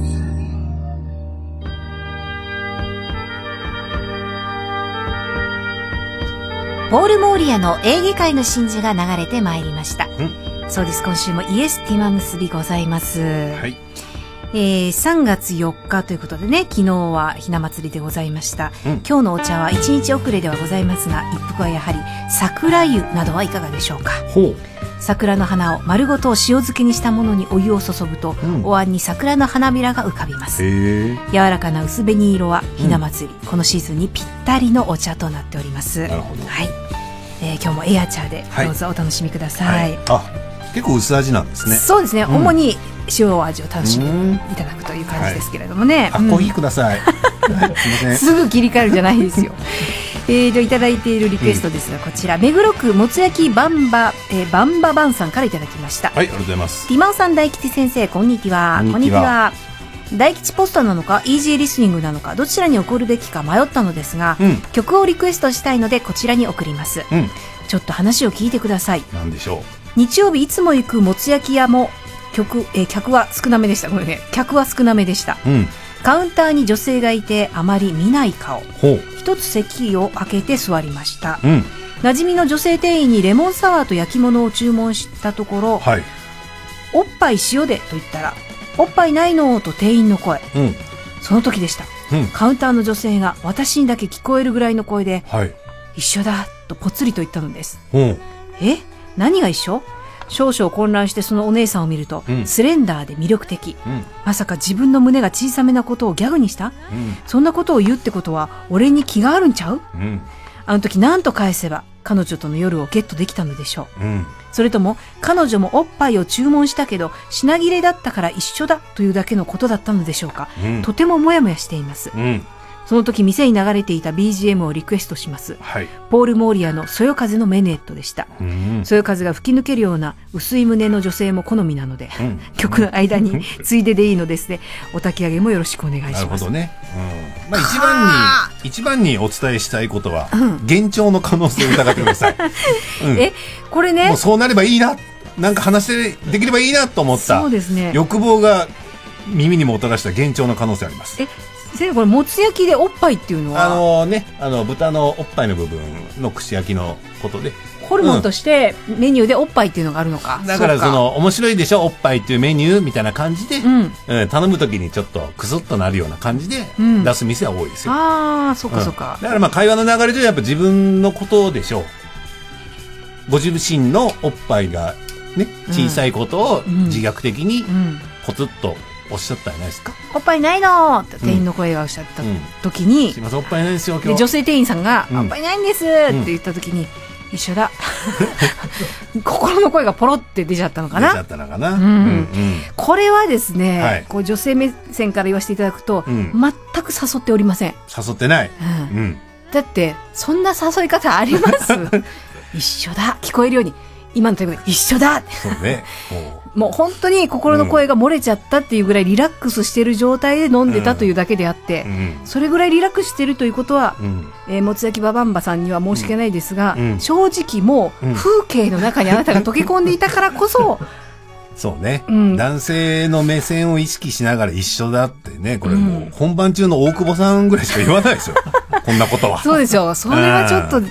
ポール・モーリアのエーゲ海の真珠が流れてまいりました。そうです、今週もイエスティマ結びございます、はい。えー、さんがつよっかということでね、昨日はひな祭りでございました、うん、今日のお茶はいちにち遅れではございますが、一服はやはり桜湯などはいかがでしょうか。ほう、桜の花を丸ごと塩漬けにしたものにお湯を注ぐと、うん、お椀に桜の花びらが浮かびます。柔らかな薄紅色はひな祭り、うん、このシーズンにぴったりのお茶となっております。なるほど、はい、えー、今日もエア茶でどうぞお楽しみください、はいはい、 あ、結構薄味なんですね。 そうですね、うん、主に塩味を楽しんでいただくという感じですけれどもね、 はい、あ、コーヒーください、はい、すいませんすぐ切り替えるんじゃないですよえーといただいているリクエストですが、こちら目黒区もつ焼きバンバ、えー、バンババンさんからいただきました。 はい、ありがとうございます。 ティマオさん、大吉先生、こんにちは。こんにちは。大吉ポストなのかイージーリスニングなのかどちらに送るべきか迷ったのですが、うん、曲をリクエストしたいのでこちらに送ります、うん、ちょっと話を聞いてください。 何でしょう。 日曜日いつも行くもつ焼き屋も曲、えー、客は少なめでした。これね、客は少なめでした、うん、カウンターに女性がいてあまり見ない顔。一つ席を空けて座りました、うん、馴染みの女性店員にレモンサワーと焼き物を注文したところ、はい、おっぱい塩でと言ったらおっぱいないのと店員の声、うん、その時でした、うん、カウンターの女性が私にだけ聞こえるぐらいの声で、はい、一緒だとぽつりと言ったのです、うん、え、何が一緒？少々混乱してそのお姉さんを見ると、うん、スレンダーで魅力的、うん、まさか自分の胸が小さめなことをギャグにした、うん、そんなことを言うってことは俺に気があるんちゃう、うん、あの時何と返せば彼女との夜をゲットできたのでしょう、うん、それとも彼女もおっぱいを注文したけど品切れだったから一緒だというだけのことだったのでしょうか、うん、とてもモヤモヤしています、うん、その時店に流れていた ビージーエム をリクエストします、はい、ポール・モーリアのそよ風のメネットでした、うん、そよ風が吹き抜けるような薄い胸の女性も好みなので、うん、曲の間についででいいのですね。お焚き上げもよろしくお願いします。なるほどね、 うん、まあ、一番に一番にお伝えしたいことは、うん、幻聴の可能性を疑ってください、 うん、え、これね、 もうそうなればいいな、なんか話してできればいいなと思った、そうですね、欲望が耳にもたらした幻聴の可能性あります。 え、先生、これもつ焼きでおっぱいっていうのはあのね、あの豚のおっぱいの部分の串焼きのことでホルモンとしてメニューでおっぱいっていうのがあるのか、 うん、だからその面白いでしょおっぱいっていうメニューみたいな感じで、うんうん、頼むときにちょっとクスッとなるような感じで出す店は多いですよ、うん、 ああ、そっかそっか、 うん、だからまあ会話の流れ上やっぱ自分のことでしょう。ご自身のおっぱいがね小さいことを自虐的にポツッとおっしゃったんじゃないですか。 おっぱいないのって店員の声がおっしゃった時に、うんうん、 すいませんおっぱいないんですよ今日。 で女性店員さんが、うん、おっぱいないんですって言った時に、うん、一緒だ心の声がポロって出ちゃったのかな。 出ちゃったのかな、 うんうんうん、これはですね、はい、こう女性目線から言わせていただくと、うん、全く誘っておりません。 誘ってない、 うんうん、だってそんな誘い方あります一緒だ、聞こえるように今のタイミングで一緒だ。 そうね、 もう本当に心の声が漏れちゃったっていうぐらいリラックスしている状態で飲んでたというだけであって、うん、それぐらいリラックスしているということは、うんえー、もつ焼きババンバさんには申し訳ないですが、うん、正直もう風景の中にあなたが溶け込んでいたからこそそうね、うん、男性の目線を意識しながら一緒だってね、これもう本番中の大久保さんぐらいしか言わないですよこんなことは。 そうですよ、それはちょっと、うん、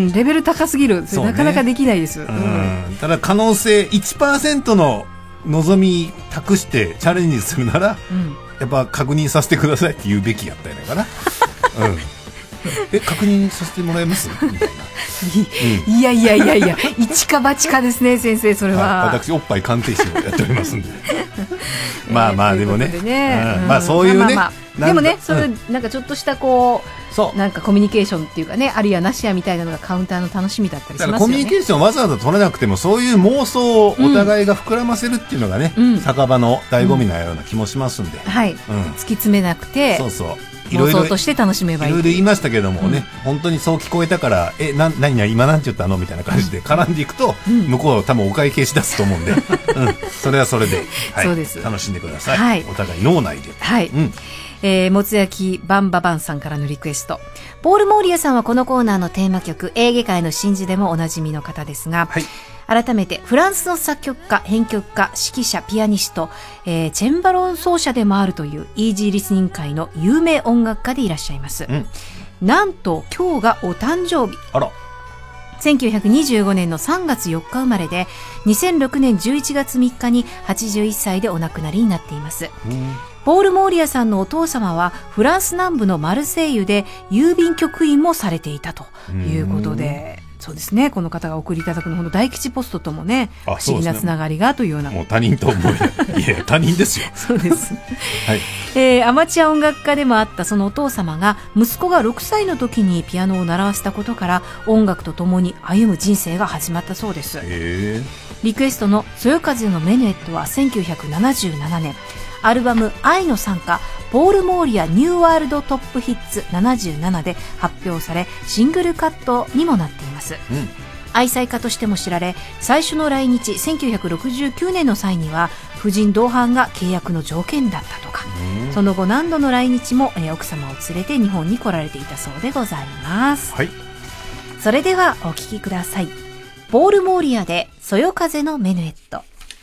レベル高すぎる、それなかなかできないです、ね、うんうん、ただ可能性 いちパーセント の望み託してチャレンジするなら、うん、やっぱ確認させてくださいって言うべきやったよねかな、うん、え確認させてもらえますみたいな、 うん、いやいやいやいや一か八かですね先生、それは、 はい、私おっぱい鑑定士をやっておりますんでまあまあでもね、ね、うん、まあそういうね、まあまあでもね、そういうなんかちょっとしたこう、そうなんかコミュニケーションっていうかね、あるいはなしやみたいなのがカウンターの楽しみだったりしますよね。 だからコミュニケーションわざわざ取れなくても、そういう妄想をお互いが膨らませるっていうのがね、うん、酒場の醍醐味のような気もしますんで、 うん、はい、うん、突き詰めなくて、 そうそう。 妄想として楽しめばいい。 いろいろ言いましたけどもね、うん、本当にそう聞こえたから、え、な、何々今なんて言ったのみたいな感じで絡んでいくと、うん、向こうは多分お会計し出すと思うんで、うん、それはそれで、はい、そうです。楽しんでください。はい、お互い脳内で。 はい。うん、えー、もつ焼きバンババンさんからのリクエスト。ポール・モーリアさんはこのコーナーのテーマ曲、エーゲ海の真珠でもおなじみの方ですが、はい、改めてフランスの作曲家、編曲家、指揮者、ピアニスト、えー、チェンバロン奏者でもあるというイージーリスニング界の有名音楽家でいらっしゃいます。うん、なんと今日がお誕生日。 あら。 せんきゅうひゃくにじゅうごねんのさんがつよっか生まれで、にせんろくねんじゅういちがつみっかにはちじゅういっさいでお亡くなりになっています。うん、ポール・モーリアさんのお父様はフランス南部のマルセイユで郵便局員もされていたということで、そうですね、この方が送りいただくのほど大吉ポストともね、不思議なつながりがというような、 もう他人と思いいや他人ですよ。 そうです、はい。えー、アマチュア音楽家でもあったそのお父様が息子がろくさいの時にピアノを習わせたことから音楽とともに歩む人生が始まったそうです。 へー。 リクエストのそよ風のメヌエットはせんきゅうひゃくななじゅうななねんアルバム愛の賛歌ポール・モーリアニューワールドトップヒッツななじゅうななで発表され、シングルカットにもなっています。うん、愛妻家としても知られ、最初の来日せんきゅうひゃくろくじゅうきゅうねんの際には夫人同伴が契約の条件だったとか、うん、その後何度の来日も、えー、奥様を連れて日本に来られていたそうでございます。はい、それではお聴きください。ポール・モーリアでそよ風のメヌエット。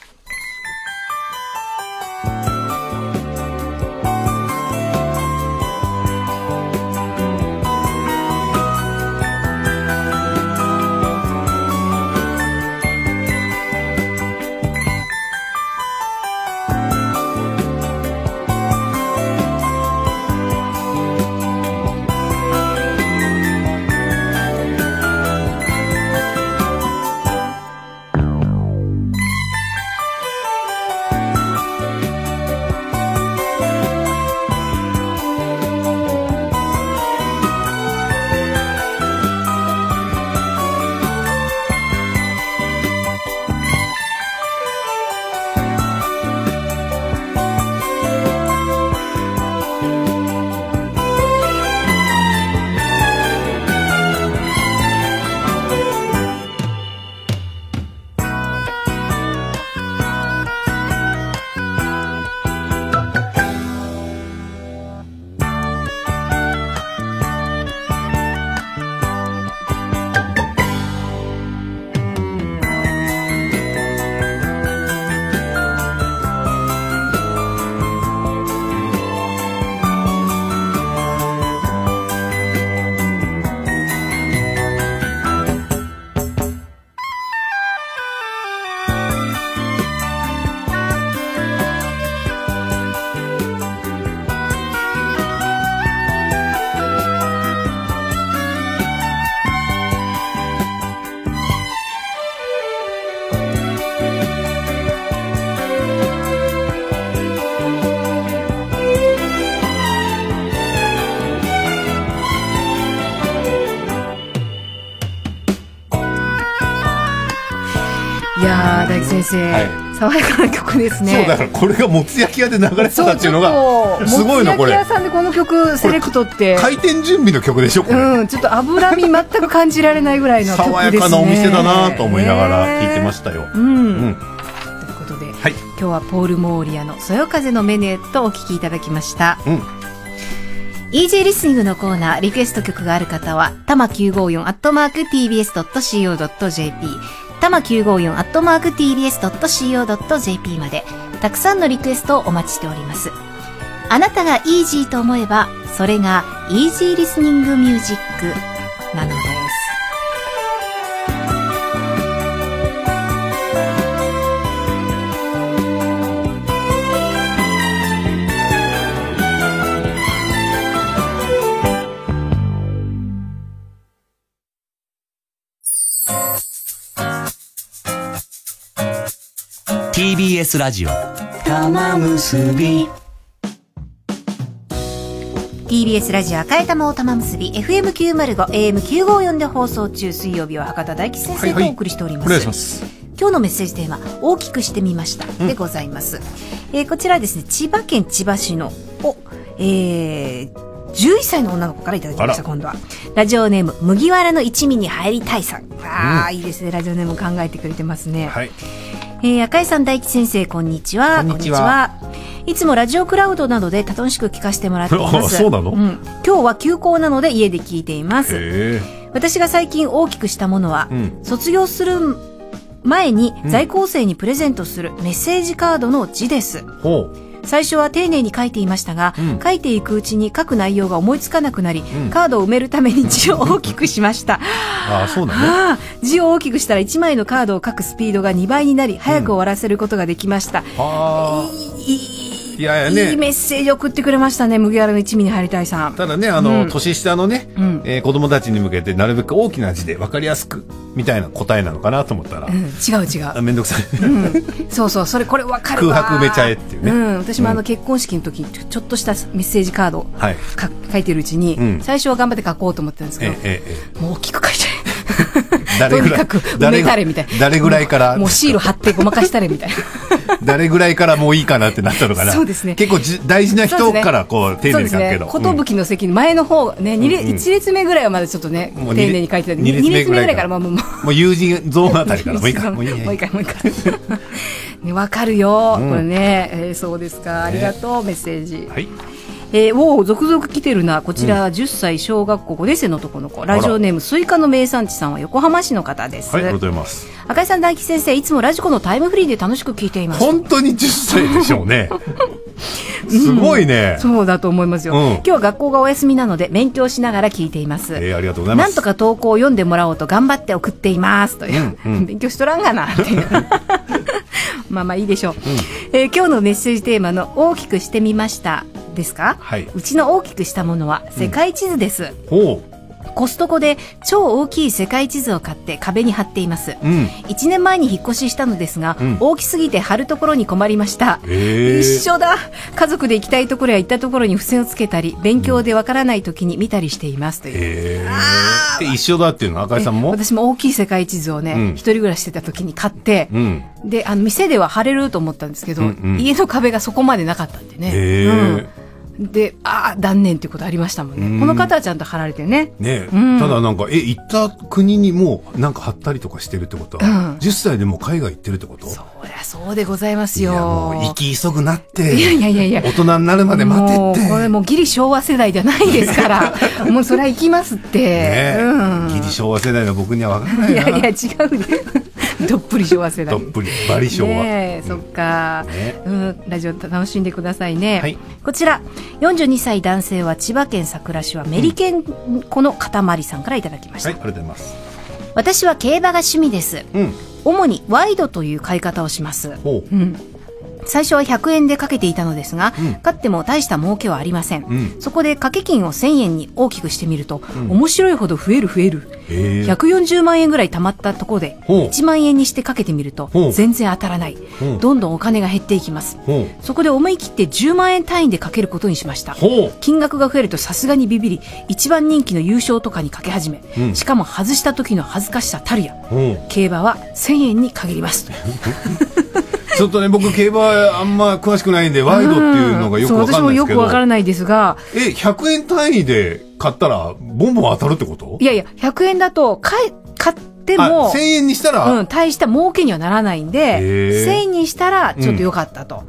いやー、大吉先生、はい、爽やかな曲ですね。 そうだからこれがもつ焼き屋で流れてたっていうのがすごいのこれ。もつ焼き屋さんでこの曲セレクトって開店準備の曲でしょこれ。 うん、ちょっと脂身全く感じられないぐらいの曲ですね。 爽やかなお店だなと思いながら聞いてましたよ。うん。うん、 ということで、はい、今日はポール・モーリアのそよ風のメネットをお聴きいただきました。うん。イージー リスニングのコーナー、リクエスト曲がある方はタマきゅうごよんアットマーク ティービーエスドットシーオードットジェーピー タマきゅうごよんアットマーク ティービーエスドットシーオードットジェーピー までたくさんのリクエストをお待ちしております。あなたがイージーと思えばそれがイージーリスニングミュージックなのです。 ティービーエス ラジオ玉結びティービーエス ラジオ赤い玉お玉結び エフエムきゅうまるご エーエムきゅうごよん で放送中。水曜日は博多大吉先生とお送りしております。 はいはい、お願いします。 今日のメッセージテーマ大きくしてみました、うん、でございます、えー、こちらですね、千葉県千葉市のお、えー、じゅういっさいの女の子からいただきました。今度はラジオネーム麦わらの一味に入りたいさん。あ、うん、いいですね、ラジオネーム考えてくれてますね。はい、えー、赤井さん、大吉先生、こんにちは。 こんにちは。 いつもラジオクラウドなどで楽しく聞かせてもらっています。 そうなの、うん、 今日は休校なので家で聞いています。 へー。 私が最近大きくしたものは、うん、卒業する前に在校生にプレゼントするメッセージカードの字です。 うん、 最初は丁寧に書いていましたが、うん、書いていくうちに書く内容が思いつかなくなり、うん、カードを埋めるために字を大きくしました。 ああ、そうだね。 あ、字を大きくしたらいちまいのカードを書くスピードがにばいになり、早く終わらせることができました。うん、あいいいやいやね、いいメッセージ送ってくれましたね、麦わらの一味に入りたいさん。 ただね、あの、うん、年下のね、うん、えー、子供たちに向けてなるべく大きな字で分かりやすくみたいな答えなのかなと思ったら、うん、 違う違う、 めんどくさい、 うん、そうそう、それこれ分かるわ、 空白埋めちゃえっていうね、 うん、私もあの結婚式の時にちょっとしたメッセージカードを、はい、書いてるうちに、うん、最初は頑張って書こうと思ってたんですけど、えええ、もう大きく書いちゃえ誰ぐらい、 とにかく埋めたれみたいな、 誰ぐらいからもうシール貼ってごまかしたれみたいな誰ぐらいからもういいかなってなったのかな。 そうですね、 結構じ大事な人からこう丁寧に書くけど、 寿、ね、の席に前の方ね、に列、うんうん、いち列目ぐらいはまだちょっとね丁寧に書いてた。に列目ぐらいからもうもうもう友人ゾーンあたりからもういいかもういいもういいかもういいかね、わかるよ、うん、これね、えー、そうですか、ありがとう、ね、メッセージ。はい、えー、おー、続々来てるな。こちら、うん、じゅっさい小学校ごねん生の男の子、ラジオネームスイカの名産地さんは横浜市の方です。 はい、ありがとうございます。 赤井さん、大吉先生、いつもラジコのタイムフリーで楽しく聞いています。 本当にじゅっさいでしょうねすごいね、 うん、そうだと思いますよ、うん、今日は学校がお休みなので勉強しながら聞いています。 えー、ありがとうございます。 なんとか投稿を読んでもらおうと頑張って送っていますという、うんうん、勉強しとらんがなっていうまあまあいいでしょう、うん、えー、今日のメッセージテーマの大きくしてみましたですか、はい、うちの大きくしたものは世界地図です、うん、ほう、コストコで超大きい世界地図を買って壁に貼っています、うん、いちねんまえに引っ越ししたのですが、うん、大きすぎて貼るところに困りました、えー、一緒だ。家族で行きたいところや行ったところに付箋をつけたり、勉強でわからない時に見たりしていますという、えー、一緒だっていうのは赤井さんも。 私も大きい世界地図をね、うん、一人暮らししてた時に買って、うん、であの店では貼れると思ったんですけど、うんうん、家の壁がそこまでなかったんでね、えーうん、で、ああ断念っていうことありましたもんね。この方はちゃんと貼られてね。 ね、うん、ただなんかえ行った国にもなんか貼ったりとかしてるってことは、うん、じゅっさいでも海外行ってるってこと？ そりゃそうでございますよ。 いやもう行き急ぐなって。 いやいやいやいや。 大人になるまで待てって。もうこれもうギリ昭和世代じゃないですから。もうそれは行きますって。ね、 うん、ギリ昭和世代の僕には分からないな。 いやいや違うね。どっぷり昭和世代。 どっぷりバリ昭和。 ね、うん、そっか、ね、うん。ラジオ楽しんでくださいね。はい、こちらよんじゅうにさい男性は千葉県佐倉市はメリケン粉の塊さんからいただきました。 はい、ありがとうございます。 私は競馬が趣味です。うん、主にワイドという買い方をします。ほう、うん、最初はひゃくえんでかけていたのですが、うん、買っても大した儲けはありません、うん、そこで掛け金をせんえんに大きくしてみると、うん、面白いほど増える増える、ひゃくよんじゅうまんえんぐらい貯まったところでいちまんえんにしてかけてみると全然当たらない、どんどんお金が減っていきます。そこで思い切ってじゅうまんえん単位でかけることにしました。金額が増えるとさすがにビビり一番人気の優勝とかにかけ始め、うん、しかも外した時の恥ずかしさたるや、競馬はせんえんに限りますちょっとね、僕競馬あんま詳しくないんでワイドっていうのがよくわかんないですけど、うん、そう私もよくわからないですが、 えひゃくえん単位で買ったらボンボン当たるってこと？ いやいやひゃくえんだと買ってもせんえんにしたら、 うん、大した儲けにはならないんでせんえんにしたらちょっと良かったと、うん、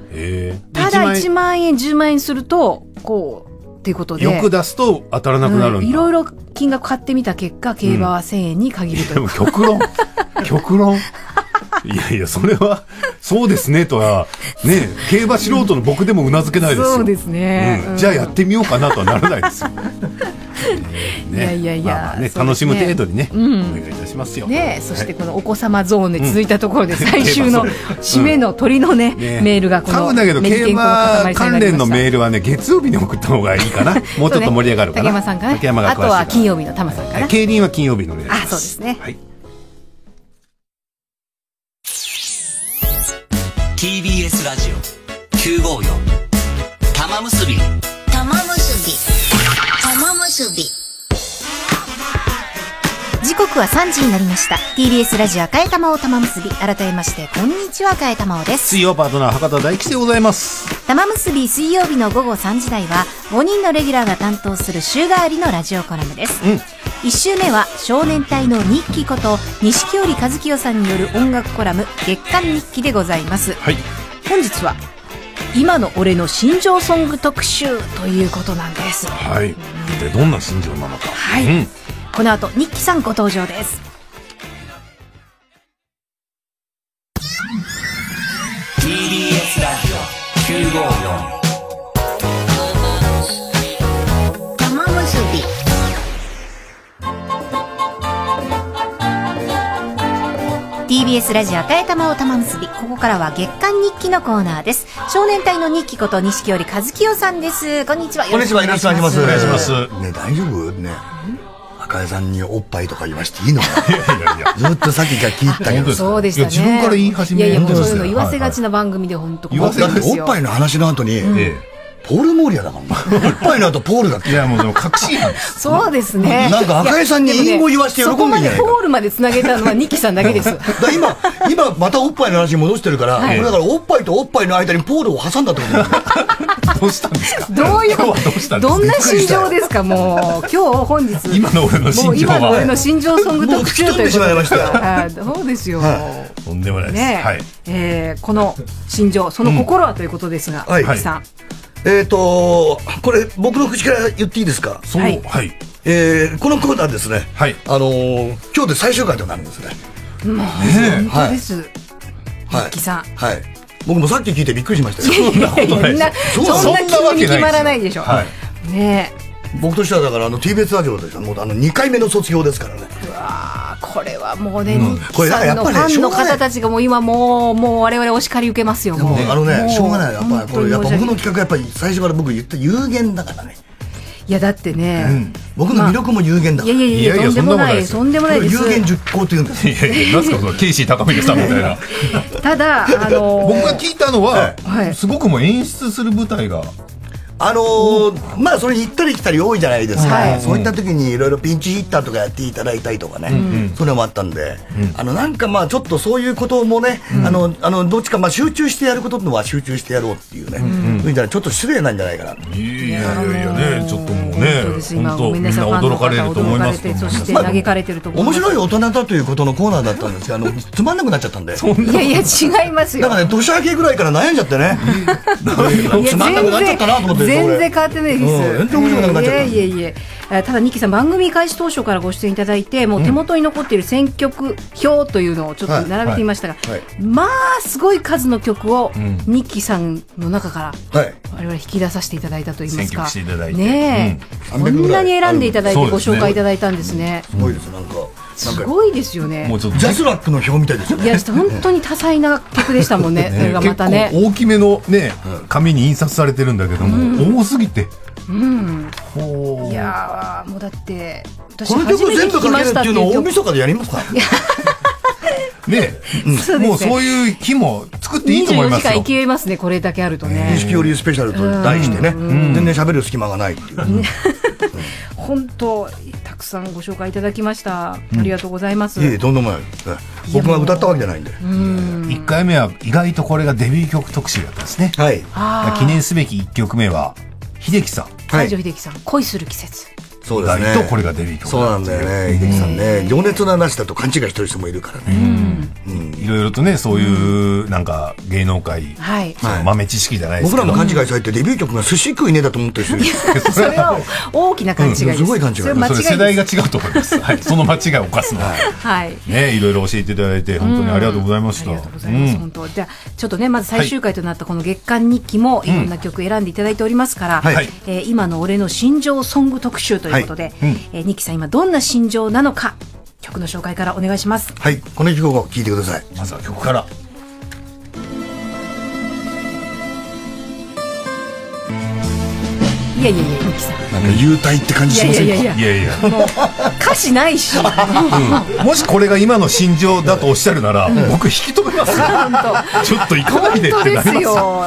ただいちまんえんじゅうまんえんするとこうっていうことでよく出すと当たらなくなるんだ、うん、 いろいろ金額買ってみた結果競馬はせんえんに限るという、 うん、でも極論極論いやいやそれはそうですねとはね、競馬素人の僕でもうなずけないですよ。 そうですね、 うん、じゃあやってみようかなとはならないですよ、 ね、いやいやいや、まあまあねね、楽しむ程度にね、うん、お願いいたしますよ、 ね、そしてこのお子様ゾーンで続いたところで最終の締めの鳥のね、うんね、メールがこの多分だけど競馬関連のメールはね月曜日に送った方がいいかなもうちょっと盛り上がるかな、 竹山さんかね、あとは金曜日の玉さんかな、 競輪は金曜日のお願いします。 あ、そうですね、はい、 ティービーエス ラジオきゅうごよん玉結び玉結び玉結び。 時刻はさんじになりました。 ティービーエス ラジオ赤い玉緒玉結び、改めましてこんにちは、赤い玉緒です。 水曜パートナー博多大吉でございます。 玉結び水曜日の午後さんじ台はごにんのレギュラーが担当する週替わりのラジオコラムです、うん、いち週目は少年隊の日記こと錦織一清さんによる音楽コラム月刊日記でございます、はい、本日は今の俺の心情ソング特集ということなんです。 はい、でどんな心情なのか、 はい、うん、この後日記さんご登場です。 ティービーエス ラジオきゅうごよん玉結び。 ティービーエス ラジオ赤い玉緒玉結び、ここからは月刊日記のコーナーです。少年隊の日記こと錦織一清さんです。こんにちは。 こんにちは。よろしくお願いします。 お願いします。 ね、大丈夫ね。赤江さんにおっぱいとか言わしていいのかな。ずっとさっきから聞いたけど。 そうでしたね。 自分から言い始める。 いやいや、そういうの言わせがちな番組で本当。 言わせがち。おっぱいの話の後に。ポール・モーリアだからおっぱいの後ポールが来て。 いやもうでも確信犯です。 そうですね。 なんか赤江さんに隠語言わして喜んでんじゃないか。 そこまでポールまで繋げたのはニッキさんだけです。 今今またおっぱいの話に戻してるから、これだからおっぱいとおっぱいの間にポールを挟んだってことなんだよ。 どうしたんですか。 どういうどんな心情ですか。もう今日本日今の俺の心情は今の俺の心情ソング特集ということで。そうですよ。 とんでもないです。 はい。えこの心情、その心はということですが、ニッキさん。 えっとこれ僕の口から言っていいですか。 そう、はい、 えー、このコーナーですね、はい、あのー、今日で最終回となるんですね。 もう本当です、はい、日記さん、 はい、僕もさっき聞いてびっくりしましたよ。 そんなことないです。そんな急に決まらないでしょ、はい、ねえ。 僕としてはだからあの ティービーエス ラジオでもうあのにかいめの卒業ですからね。 うわこれはもうね、うん、日記さんのファンの方たちがもう今もうもう我々お叱り受けますよ。もうあのね、しょうがない。やっぱりこれやっぱ僕の企画やっぱり最初から僕言った有限だからね。 いやだってね、うん、 僕の魅力も有限だから、 まあ、いやいやいやとんでもないとんでもないです。 有限熟考って言うんです。 いやいや、なんすかそのケイシー高峰さんみたいな。 ただあのー、 僕が聞いたのは、はい、すごくもう演出する舞台が。 あのー、まあそれ行ったり来たり多いじゃないですか、はい、そういった時にいろいろピンチヒッターとかやっていただいたりとかね、うん、そういうのもあったんで、うん、あのなんかまあちょっとそういうこともね、うん、あのあのどっちかまあ集中してやることのは集中してやろうっていうね、うん、そういうのちょっと失礼なんじゃないかな。 いやいやいやね、ちょっともうね、本当みんな驚かれると思いますけど、 そして嘆かれてると思います。 面白い大人だということのコーナーだったんですが、あのつまんなくなっちゃったんで。 いやいや違いますよ。 だからね、年明けぐらいから悩んじゃってね、つまんなくなっちゃったなと思って。 全然変わってないです。 全然面白くなくなっちゃった。 いやいやいや、ただニッキさん番組開始当初からご出演いただいて、もう手元に残っている選曲表というのをちょっと並べてみましたが、まあすごい数の曲をニッキさんの中から我々引き出させていただいたといいますか、ねえ、こんなに選んでいただいてご紹介いただいたんですね。 すごいです。なんかすごいですよね。 ジャズラックの表みたいですよね。 いや本当に多彩な曲でしたもんね。それがまたね、 大きめのね紙に印刷されてるんだけども、多すぎて。 うん、いやもうだってこの曲全部かけるっていうのを大晦日でやりますか。 ね、うん、もうそういう日も作っていいと思いますよ。にじゅうよじかんいけますね、これだけあるとね。 錦織スペシャルと題してね、全然喋る隙間がないっていう。 本当たくさんご紹介いただきました。ありがとうございます。 いえ、とんでもない。僕が歌ったわけじゃないんで。 いっかいめは意外とこれがデビュー曲特集だったんですね。はい。記念すべきいっきょくめは秀樹さん、 西城秀樹さん、恋する季節。 そうですね。 とこれがデビュー曲。 そうなんだよね。秀樹さんね、情熱の話だと勘違いしてる人もいるからね。 いろいろとね、そういうなんか芸能界豆知識じゃないですけど、 僕らも勘違いされてデビュー曲が寿司食いねだと思ってる人いる。 それは大きな勘違いです。 すごい勘違い。 それ世代が違うと思います。はい、その間違いを犯すのは。はい。ね、いろいろ教えていただいて本当にありがとうございました。ありがとうございます。本当。じゃあちょっとね、まず最終回となったこの月刊日記もいろんな曲選んでいただいておりますから、今の俺の心情ソング特集ということで。えー、ニッキさん今どんな心情なのか、曲の紹介からお願いします。 はい、この曲を聴いてください。 まずは曲から。 いやいやいや、ニッキさんなんか幽体って感じしませんか。 いやいやいやいやいや、もう歌詞ないし、 うん、もしこれが今の心情だとおっしゃるなら、うん、僕引き止めますよ。ちょっと行かないでってなりますよ。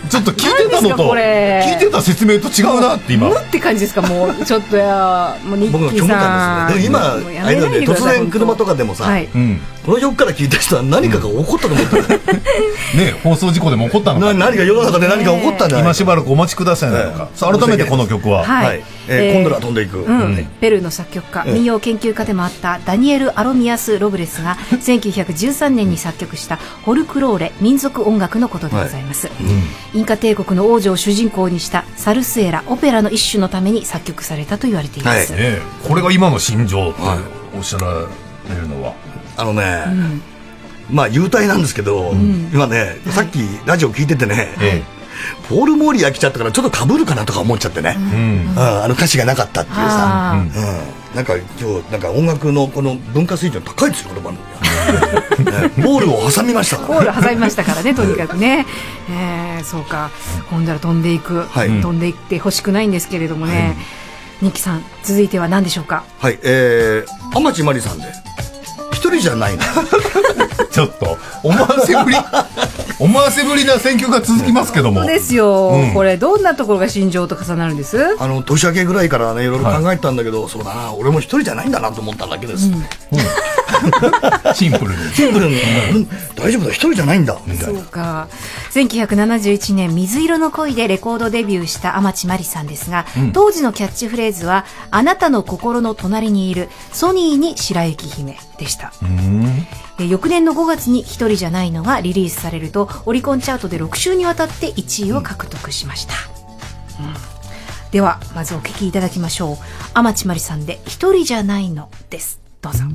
ちょっと聞いてたのと聞いてた説明と違うなって今。 無って感じですか。もうちょっとやもうニッキーさん。僕の虚無感ですね。でも今あれだね、突然車とかでもさ、この曲から聞いた人は何かが起こったと思ってる。 ね、放送事故でも起こったのか。 何か世の中で何か起こったんじゃない。 今しばらくお待ちくださいなのか。改めてこの曲は、 今度は飛んでいく。 ペルーの作曲家、民謡研究家でもあったダニエル・アロミアス・ロブレスがせんきゅうひゃくじゅうさんねんに作曲したフォルクローレ、民族音楽のことでございます。インカ帝国の王女を主人公にしたサルスエラ、オペラの一種のために作曲されたと言われています。 これが今の心情とおっしゃられるのは、 あのね、まあ幽体なんですけど、今ね、さっきラジオ聞いててね、ポール・モーリーが来ちゃったからちょっとかぶるかなとか思っちゃってね、あの歌詞がなかったっていうさ、なんか今日なんか音楽のこの文化水準高いですよ、この番組。ポールを挟みましたから。 ポール挟みましたからね、とにかくね。えー、そうか、今度は飛んでいく、飛んでいってほしくないんですけれどもね。ニッキさん、続いては何でしょうか。 はい、えー、天地真理さんで一人じゃないの。 ちょっと思わせぶり思わせぶりな選曲が続きますけども。 そうですよ、うん、これどんなところが心情と重なるんです？ あの年明けぐらいからねいろいろ考えたんだけど、はい、そうだな、俺も一人じゃないんだなと思っただけです、うんうん、 シンプルにシンプルに、うん、大丈夫だ、一人じゃないんだみたいな。 そうか。せんきゅうひゃくななじゅういちねん水色の恋でレコードデビューした天地真理さんですが、うん、当時のキャッチフレーズはあなたの心の隣にいるソニーに白雪姫でした。うん、翌年のごがつに一人じゃないのがリリースされるとオリコンチャートでろくしゅうにわたっていちいを獲得しました。うんうん、ではまずお聴きいただきましょう。天地真理さんで一人じゃないのです。どうぞ。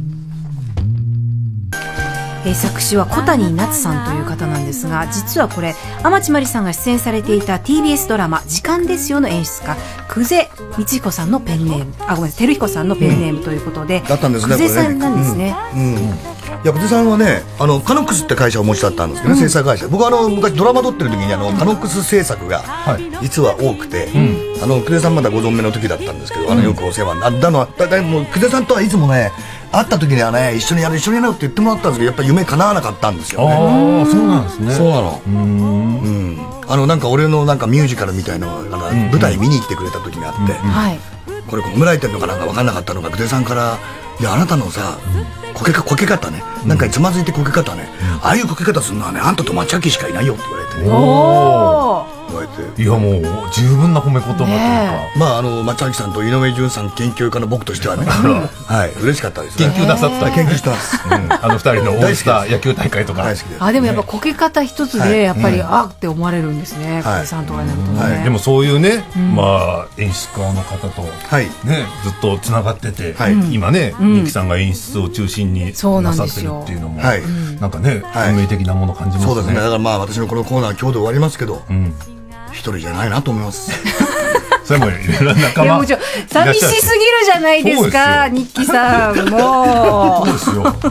えー、作詞は小谷夏さんという方なんですが、実はこれ天地真理さんが出演されていた ティービーエス ドラマ時間ですよの演出家久世光彦さんのペンネーム、あ、ごめんなさい、照彦さんのペンネームということで、うん、 だったんですね、 久世さんなんですね。うんうん、 いや、久世さんはね、あのカノックスって会社をお持ちだったんですけどね、うん、制作会社。僕はあの昔ドラマ撮ってる時にあのカノックス制作が実は多くて、うん、あの久世さんまだご存命の時だったんですけど、あのよくお世話になったのは、だだもう久世さんとはいつもね会った時にはね、一緒にやる一緒にやろうって言ってもらったんですけど、やっぱり夢叶わなかったんですよね。 ああ、そうなんですね。 そうなの。うん、うん、あのなんか俺のなんかミュージカルみたいなのが舞台見に来てくれた時があって、うんうん、これ褒められてるのかなんか分かんなかったのが、久世さんから「いや、あなたのさ、こけかこけ方ね、なんかつまずいてこけ方ね、うん、ああいうこけ方するのはね、あんたと町明しかいないよ」って言われて、ね、おー言われて、 いやもう十分な褒め言葉というか、 ね、まああの町明さんと井上順さん研究家の僕としてはね、はい、嬉しかったですね。 研究なさった研究してます、 うん、あの二人のオールスター野球大会とか大好きです。あ、でもやっぱこけ方一つでやっぱり、はい、あって思われるんですね、久世さんとかになるとね、 はい、でもそういうね、うん、まあ演出家の方と、はいね、ずっとつながってて、はい、今ね、うん、ニキさんが演出を中心になさってるっていうのも、はい、なんかね、運命的なもの感じますね。 そうですね。だからまあ私のこのコーナー今日で終わりますけど、うん、一人じゃないなと思います。 それもいろんな仲間。いや、もうちょ寂しすぎるじゃないですか、ニッキさん。もう。そうですよ。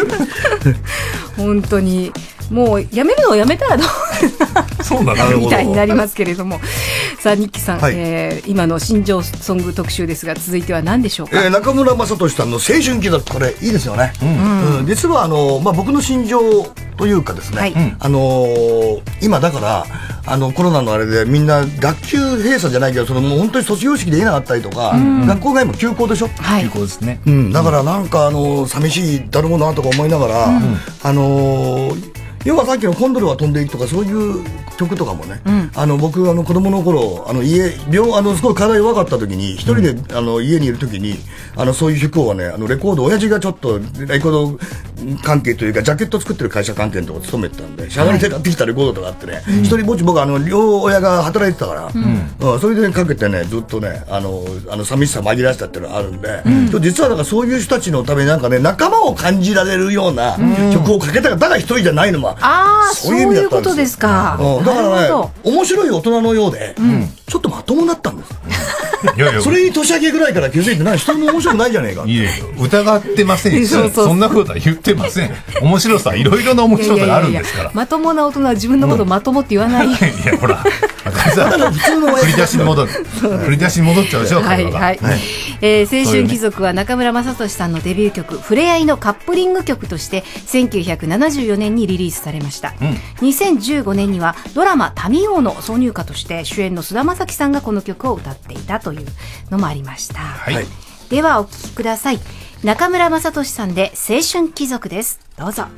本当に。もうやめるのをやめたらどうそうなのみたいになりますけれども、さあニッキさん、はい、えー、今の新庄ソング特集ですが、続いては何でしょうか。 えー、中村雅俊さんの青春期だ。これいいですよね。うんうん、実はあの、まあ、僕の心情というかですね、はい、あのー、今だからあのコロナのあれでみんな学級閉鎖じゃないけど、そのもう本当に卒業式できなかったりとか、うん、学校外も休校でしょ、 はい、休校ですね、 うん、だからなんかあの寂しいだろうなとか思いながら、うん、あのー要はさっきのコンドルは飛んでいくとかそういう曲とかもね、うん、あの僕あの子供の頃あの家病あのすごい体弱かった時に一人で、うん、あの家にいる時にあのそういう曲をね、あのレコード親父がちょっとレコード関係というかジャケット作ってる会社関係のところ勤めてたんで、しゃがりで買ってきたレコードとかあってね、一、うん、人ぼっち僕あの両親が働いてたから、うんうん、それでかけてねずっとねあのあの寂しさ紛らわしたっていうのがあるんで、うん、実はだからそういう人たちのためになんかね仲間を感じられるような曲をかけたら、だから一人じゃないのは、 あそういう意味だったんですよ。そういうことですか。 うん、だからね面白い大人のようで、うん、ちょっとまともだったんです。 いやいやそれに年明けぐらいから気づいてない人も面白くないじゃねえか。 いやいや疑ってませんし、そんなことは言ってません。面白さいろいろな面白さがあるんですから。 まともな大人は自分のことをまともって言わない。いやほら。普通の振り出しに戻る。振り出しに戻っちゃうでしょ。 はいはい。えー、青春貴族は中村雅俊さんのデビュー曲「ふれあい」のカップリング曲としてせんきゅうひゃくななじゅうよねんにリリースされました。うん、にせんじゅうごねんにはドラマ「民王」の挿入歌として主演の菅田将暉さんがこの曲を歌っていたというのもありました。はい、ではお聴きください。中村雅俊さんで「青春貴族」です。どうぞ。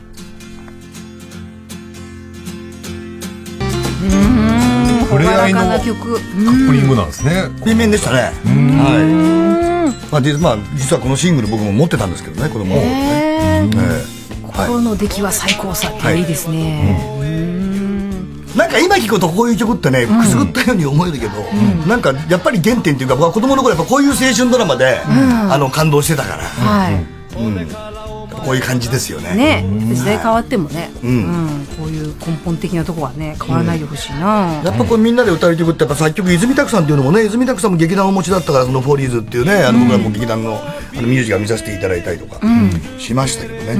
うーん、ふれあいのカップリングなんですね。 B 面でしたね。はい。まあ、まあ実はこのシングル僕も持ってたんですけどね、子供の頃ね。 心の出来は最高さっていいですね。 なんか今聞くとこういう曲ってねくすぐったように思えるけど、なんかやっぱり原点っていうか僕は子供の頃やっぱこういう青春ドラマであの感動してたから。はい。こういう感じですよね。 ね、時代変わってもね、うん、こういう根本的なところはね変わらないでほしいな。 やっぱこうみんなで歌う曲ってやっぱ作曲泉拓さんっていうのもね、泉拓さんも劇団をお持ちだったからそのフォーリーズっていうね、あの僕らも劇団のあのミュージカル見させていただいたりとかしましたけどね。うん。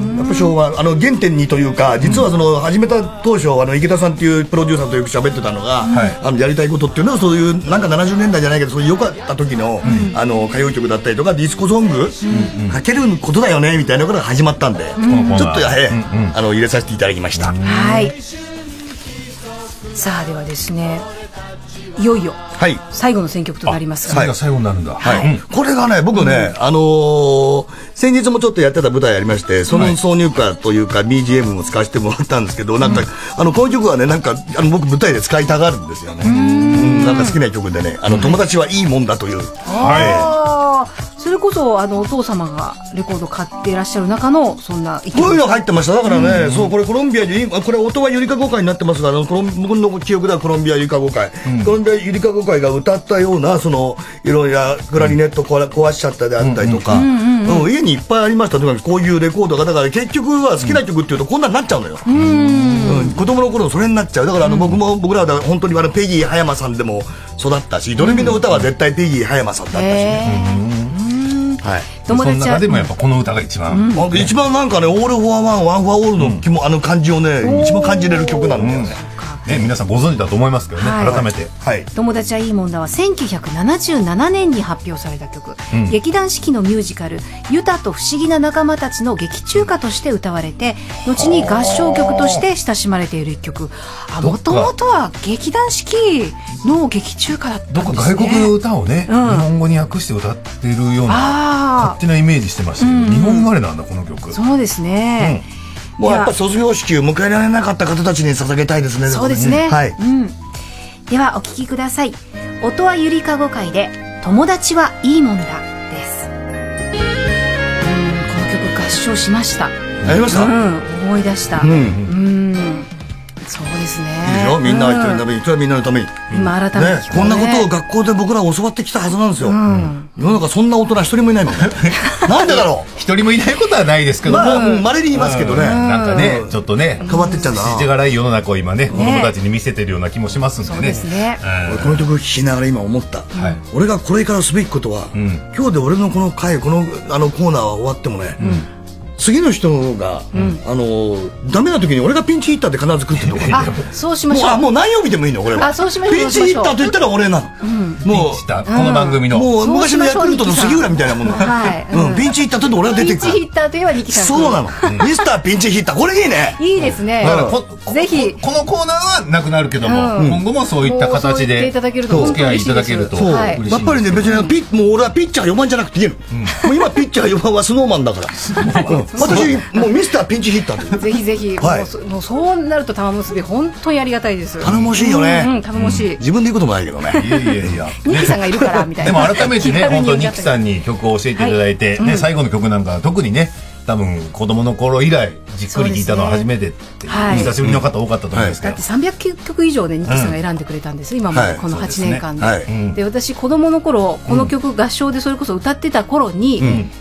やっぱ昭和あの原点にというか、実はその始めた当初あの池田さんっていうプロデューサーとよく喋ってたのが、あのやりたいことっていうのはそういうなんかななじゅうねんだいじゃないけどそういう良かった時のあの歌謡曲だったりとかディスコソングかけることだよねみたいなことが始まったんで、ちょっとやへあの入れさせていただきました。 はい。さあではですね、いよいよ最後の選曲となりますが、 それが最後になるんだ。 はい。これがね僕ねあの先日もちょっとやってた舞台ありまして、その挿入歌というか ビージーエム も使わせてもらったんですけど、なんかあのこの曲はねなんかあの僕舞台で使いたがるんですよね。うん、なんか好きな曲でね、あの友達はいいもんだという。 はい。それこそあのお父様がレコード買っていらっしゃる中のそんなこういうの入ってました。だからね、うん、そうこれコロンビアでこれ音はゆりかご会になってますが、僕の記憶ではコロンビアゆりかご会、うん、コロンビアゆりかご会が歌ったようなそのいろいろクラリネット壊しちゃったであったりとか、家にいっぱいありました。とにかくこういうレコードがだから結局は好きな曲っていうとこんなになっちゃうのよ。うん、うん、子供の頃それになっちゃう。だからあの僕も僕らは本当にあのペギー葉山さんでも育ったし、ドレミの歌は絶対ペギー葉山さんだったしね。 はい、友達はその中でもやっぱこの歌が一番、 うん、一番なんかね「オール・フォア・ワン」「ワン・フォア・オール」の気も、うん、あの感じをね一番感じれる曲なんだよね。 うん、ね、皆さんご存知だと思いますけどね、はい、改めて、 はい、友達はいいもんだはせんきゅうひゃくななじゅうななねんに発表された曲、うん、劇団四季のミュージカル「ユタと不思議な仲間たち」の劇中歌として歌われて、後に合唱曲として親しまれている一曲。もともとは劇団四季の劇中歌だったんですね。 どっか外国の歌をね、うん、日本語に訳して歌ってるような勝手なイメージしてましたけど、うんうん、日本生まれなんだこの曲。 そうですね、 うん、もうやっぱ卒業式を迎えられなかった方たちに捧げたいですね。 そうですね、はい、うん、ではお聴きください。音はゆりかご会で友達はいいもんだです。うん、この曲合唱しました。 やりました、 うん、思い出した。うん、うん、そうですね。 いいでしょ、みんな一人のために、一人みんなのために。 今改めて、ね、 こんなことを学校で僕ら教わってきたはずなんですよ。うん、世の中そんな大人一人もいないもん。なんでだろう。 一人もいないことはないですけども、 まあ、稀にいますけどね。 なんかね、ちょっとね、 変わってっちゃうんだな。 世知辛い世の中を今ね、子供たちに見せてるような気もしますんでね。そうですね。 俺この曲聴きながら今思った。俺がこれからすべきことは、今日で俺のこの回、このあのコーナーは終わってもね。次の人が、うん、あのダメな時に俺がピンチヒッターで必ず来るってとこ。 あ、そうしましょう。 もう、あ、もう何曜日でもいいの俺は。 あ、そうしましょう。 ピンチヒッターと言ったら俺なの。うん、 もうこの番組のもう昔のヤクルトの杉浦みたいなもの。はい。うん、ピンチヒッターと俺は出てくる。 ピンチヒッターといえばニキさん。 そうなの。ミスターピンチヒッター、これいいね。 いいですね。ぜひこのコーナーはなくなるけども、今後もそういった形でお付き合いいただけると。 そう。やっぱりね、別にピッもう俺はピッチャーよばんじゃなくていいの。もう今ピッチャーよばんはスノーマンだから。私もうミスターピンチヒッター。 ぜひぜひ、はい、もうそうなると玉結び本当にありがたいです。 頼もしいよね。 うん、頼もしい。 自分で言うこともないけどね。 いやいやいや。 ニキさんがいるからみたいな。 でも改めてね、本当ニキさんに曲を教えていただいて、ね、最後の曲なんか特にね、多分子供の頃以来じっくり聴いたのは初めてって久しぶりの方多かったと思うんですけど、 だってさんびゃくきゅうきょく以上でニキさんが選んでくれたんです、今までこのはちねんかんで。で私子供の頃この曲合唱でそれこそ歌ってた頃に、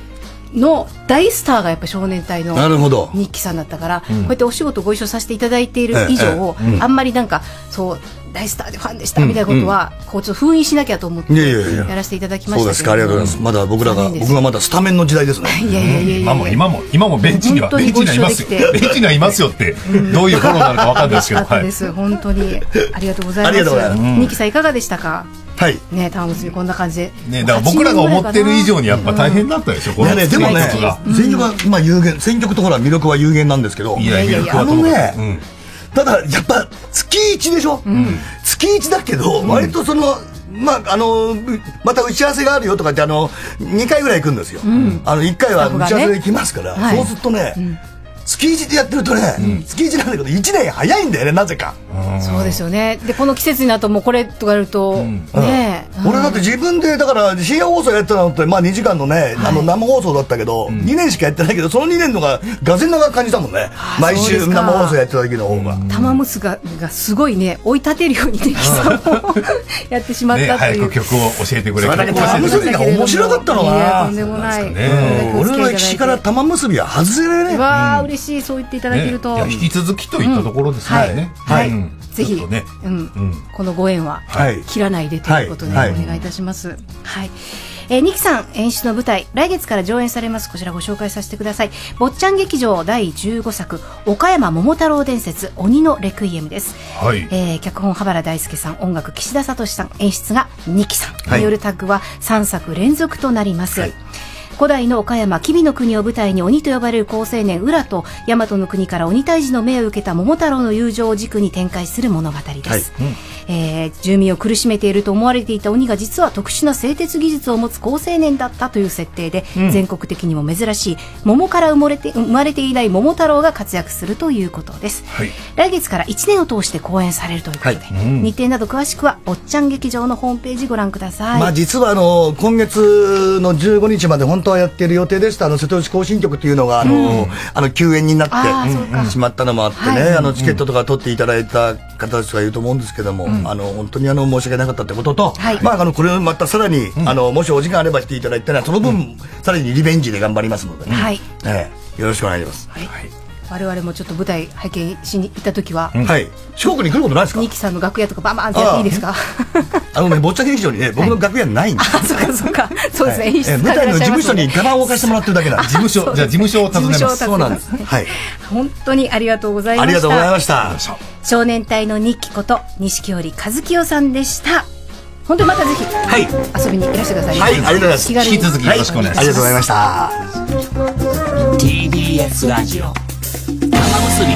の大スターがやっぱ少年隊の日記さんだったから、こうやってお仕事ご一緒させていただいている以上、あんまりなんかそう大スターでファンでしたみたいなことは、こうちょっと封印しなきゃと思ってやらせていただきましたけど。そうですか、ありがとうございます。 まだ僕らが僕がまだスタメンの時代ですね。 いやいやいやいや、 今も今も今もベンチにはベンチにはいますよ。ベンチにはいますよってどういうフォローなのかわかんないですけど。 はい。本当にありがとうございます。ありがとうございます。ニキさんいかがでしたか。 はい。 ね、玉結びこんな感じで。 ね、だから僕らが思ってる以上にやっぱ大変だったでしょ。これね、でもね、選曲はまあ有限、選曲とほら魅力は有限なんですけど。 いやいやいや、 あのね、ただやっぱ月一でしょ。月一だけど割とその。まああのまた打ち合わせがあるよとかってあのにかいぐらい行くんですよ。あのいっかいは打ち合わせで行きますから、そうするとね。月一でやってるとね、うん、月一なんだけどいちねん早いんだよね、なぜか。 そうですよね。でこの季節になるともうこれとかやると、うん、ね、 うん、俺だって自分でだから深夜放送やってたのってまあにじかんのね、はい、あの生放送だったけど、うん、にねんしかやってないけどそのにねんのががぜん長く感じたもんね。毎週生放送やってた時の方が。 玉結ががすごいね追い立てるようにできそうやってしまったという。ね、 早く曲を教えてくれ。 玉結びが面白かったのな。とんでもない。 俺の歴史から玉結びは外せないね。 わあ嬉しい、そう言っていただけると、 ね、引き続きといったところですね。 はい、ぜひ、ね、うん、このご縁は切らないでということでお願いいたします。はい。えー、ニキさん演出の舞台来月から上演されます。こちらご紹介させてください。坊ちゃん劇場だいじゅうごさく岡山桃太郎伝説鬼のレクイエムです。はい。えー、脚本羽原大輔さん、音楽岸田聡さん、演出がニキさんによるタッグはさんさく連続となります。はい。古代の岡山吉備の国を舞台に鬼と呼ばれる好青年浦と大和の国から鬼退治の命を受けた桃太郎の友情を軸に展開する物語です。はい、うん、えー、住民を苦しめていると思われていた鬼が実は特殊な製鉄技術を持つ好青年だったという設定で、うん、全国的にも珍しい桃から生まれて生まれていない桃太郎が活躍するということです。はい、来月からいちねんを通して公演されるということで、はい、うん、日程など詳しくは坊ちゃん劇場のホームページご覧ください。 まあ、実はあの今月のじゅうごにちまで本当はやっている予定でした。あの瀬戸内行進曲というのがあの、うん、あの休演になってしまったのもあってね、はい、あのチケットとか取っていただいた方たちがいると思うんですけども、うん、あの本当にあの申し訳なかったってことと、はい、まああのこれをまたさらに、うん、あのもしお時間あれば来ていただいたらその分、うん、さらにリベンジで頑張りますので、ね、はい、えー、よろしくお願いします。はい、 我々もちょっと舞台拝見しに行った時は、 うん、はい、四国に来ることないですか。 ニキさんの楽屋とかバンバンってやっていいですか。 あのね、坊ちゃん劇場にね、僕の楽屋ないんです。 あ、そうかそうか、そうですね。演出舞台の事務所にガラを置かせてもらってるだけなんで。 事務所、じゃあ事務所を訪ねます。 そうなんです。はい。 本当にありがとうございました。 ありがとうございました。 少年隊の日記こと錦織和樹さんでした。本当にまたぜひ、はい、遊びにいらしてください。 はい、ありがとうございます。 引き続きよろしくお願いします。 ありがとうございました。 ティービーエス ラジオ玉結び。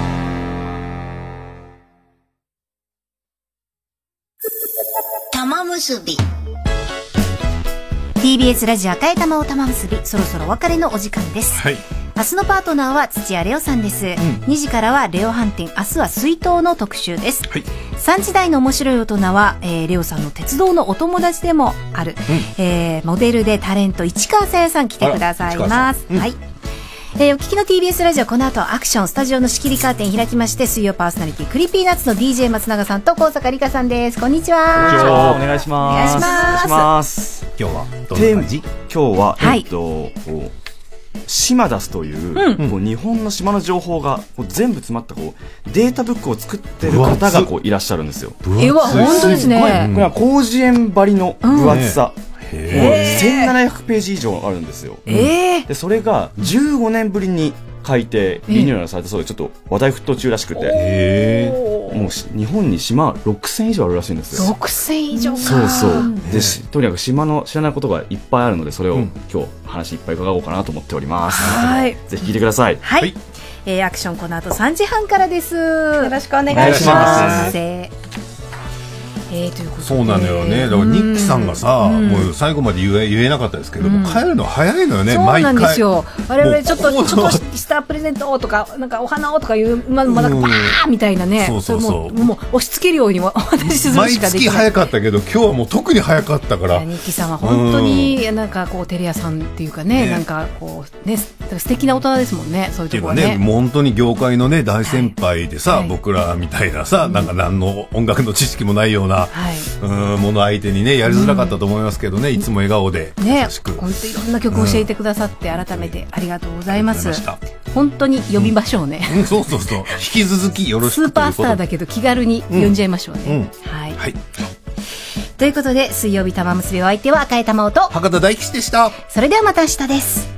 玉結びティービーエス ラジオ赤い玉を玉結び、そろそろお別れのお時間です。はい、明日のパートナーは土屋レオさんです。うん、にじからはレオ飯店、明日は水筒の特集です。はい、さんじ台の面白い大人は、えー、レオさんの鉄道のお友達でもある、うん、えー、モデルでタレント市川さやさん来てくださいます。うん、はい。えー、お聞きの ティービーエス ラジオ、この後アクションスタジオの仕切りカーテン開きまして、水曜パーソナリティクリーピーナッツの ディージェー 松永さんと高坂理香さんです。こんにちは。 こんにちは。お願いします。 お願いします。 今日はどんな感じ？ 今日は、はい、えっと島ダスという、うん、こう日本の島の情報がこう全部詰まったこうデータブックを作ってる方がこういらっしゃるんですよ。 えわ、本当ですね。 これは広辞苑ばりの分厚さ。うん、せんななひゃくページ以上あるんですよ。えー、でそれがじゅうごねんぶりに改訂リニューアルされたそうで、ちょっと話題沸騰中らしくて、えー、もう日本に島ろくせん以上あるらしいんですよ。 ろくせん以上か。 そうそうで、とにかく島の知らないことがいっぱいあるので、それを、うん、今日話いっぱい伺おうかなと思っております。はい、ぜひ聞いてください。 はい、はい、えー、アクションこの後さんじはんからです。よろしくお願いします。えー、ということでそうなのよね。だからニッキさんがさ、うん、もう最後まで言え、言えなかったですけども、うん、帰るの早いのよね。 そうなんですよ。我々ちょっとちょっとしたプレゼントとかなんかお花をとかいうままだバーみたいなね。そうそうそう。もう、もう押し付けるようにお話しするしかできない。 毎月早かったけど今日はもう特に早かったから。 ニッキさんは本当になんかこうテレ屋さんっていうかね、ね、なんかこうね素敵な大人ですもんね。そういうところね。 ね、もう本当に業界のね大先輩でさ、はい、僕らみたいなさ、なんか何の音楽の知識もないような。 な、はい、うんもの相手にねやりづらかったと思いますけどね、うん、いつも笑顔で優しく、 ね、本当いろんな曲を教えてくださって改めてありがとうございます、うん、本当に呼びましょうね、 うんうん、そうそうそう引き続きよろしくスーパースターだけど気軽に呼んじゃいましょうね、うんうん、はい、はい、ということで水曜日玉結びお相手は赤江玉緒と博多大吉でした。 それではまた明日です。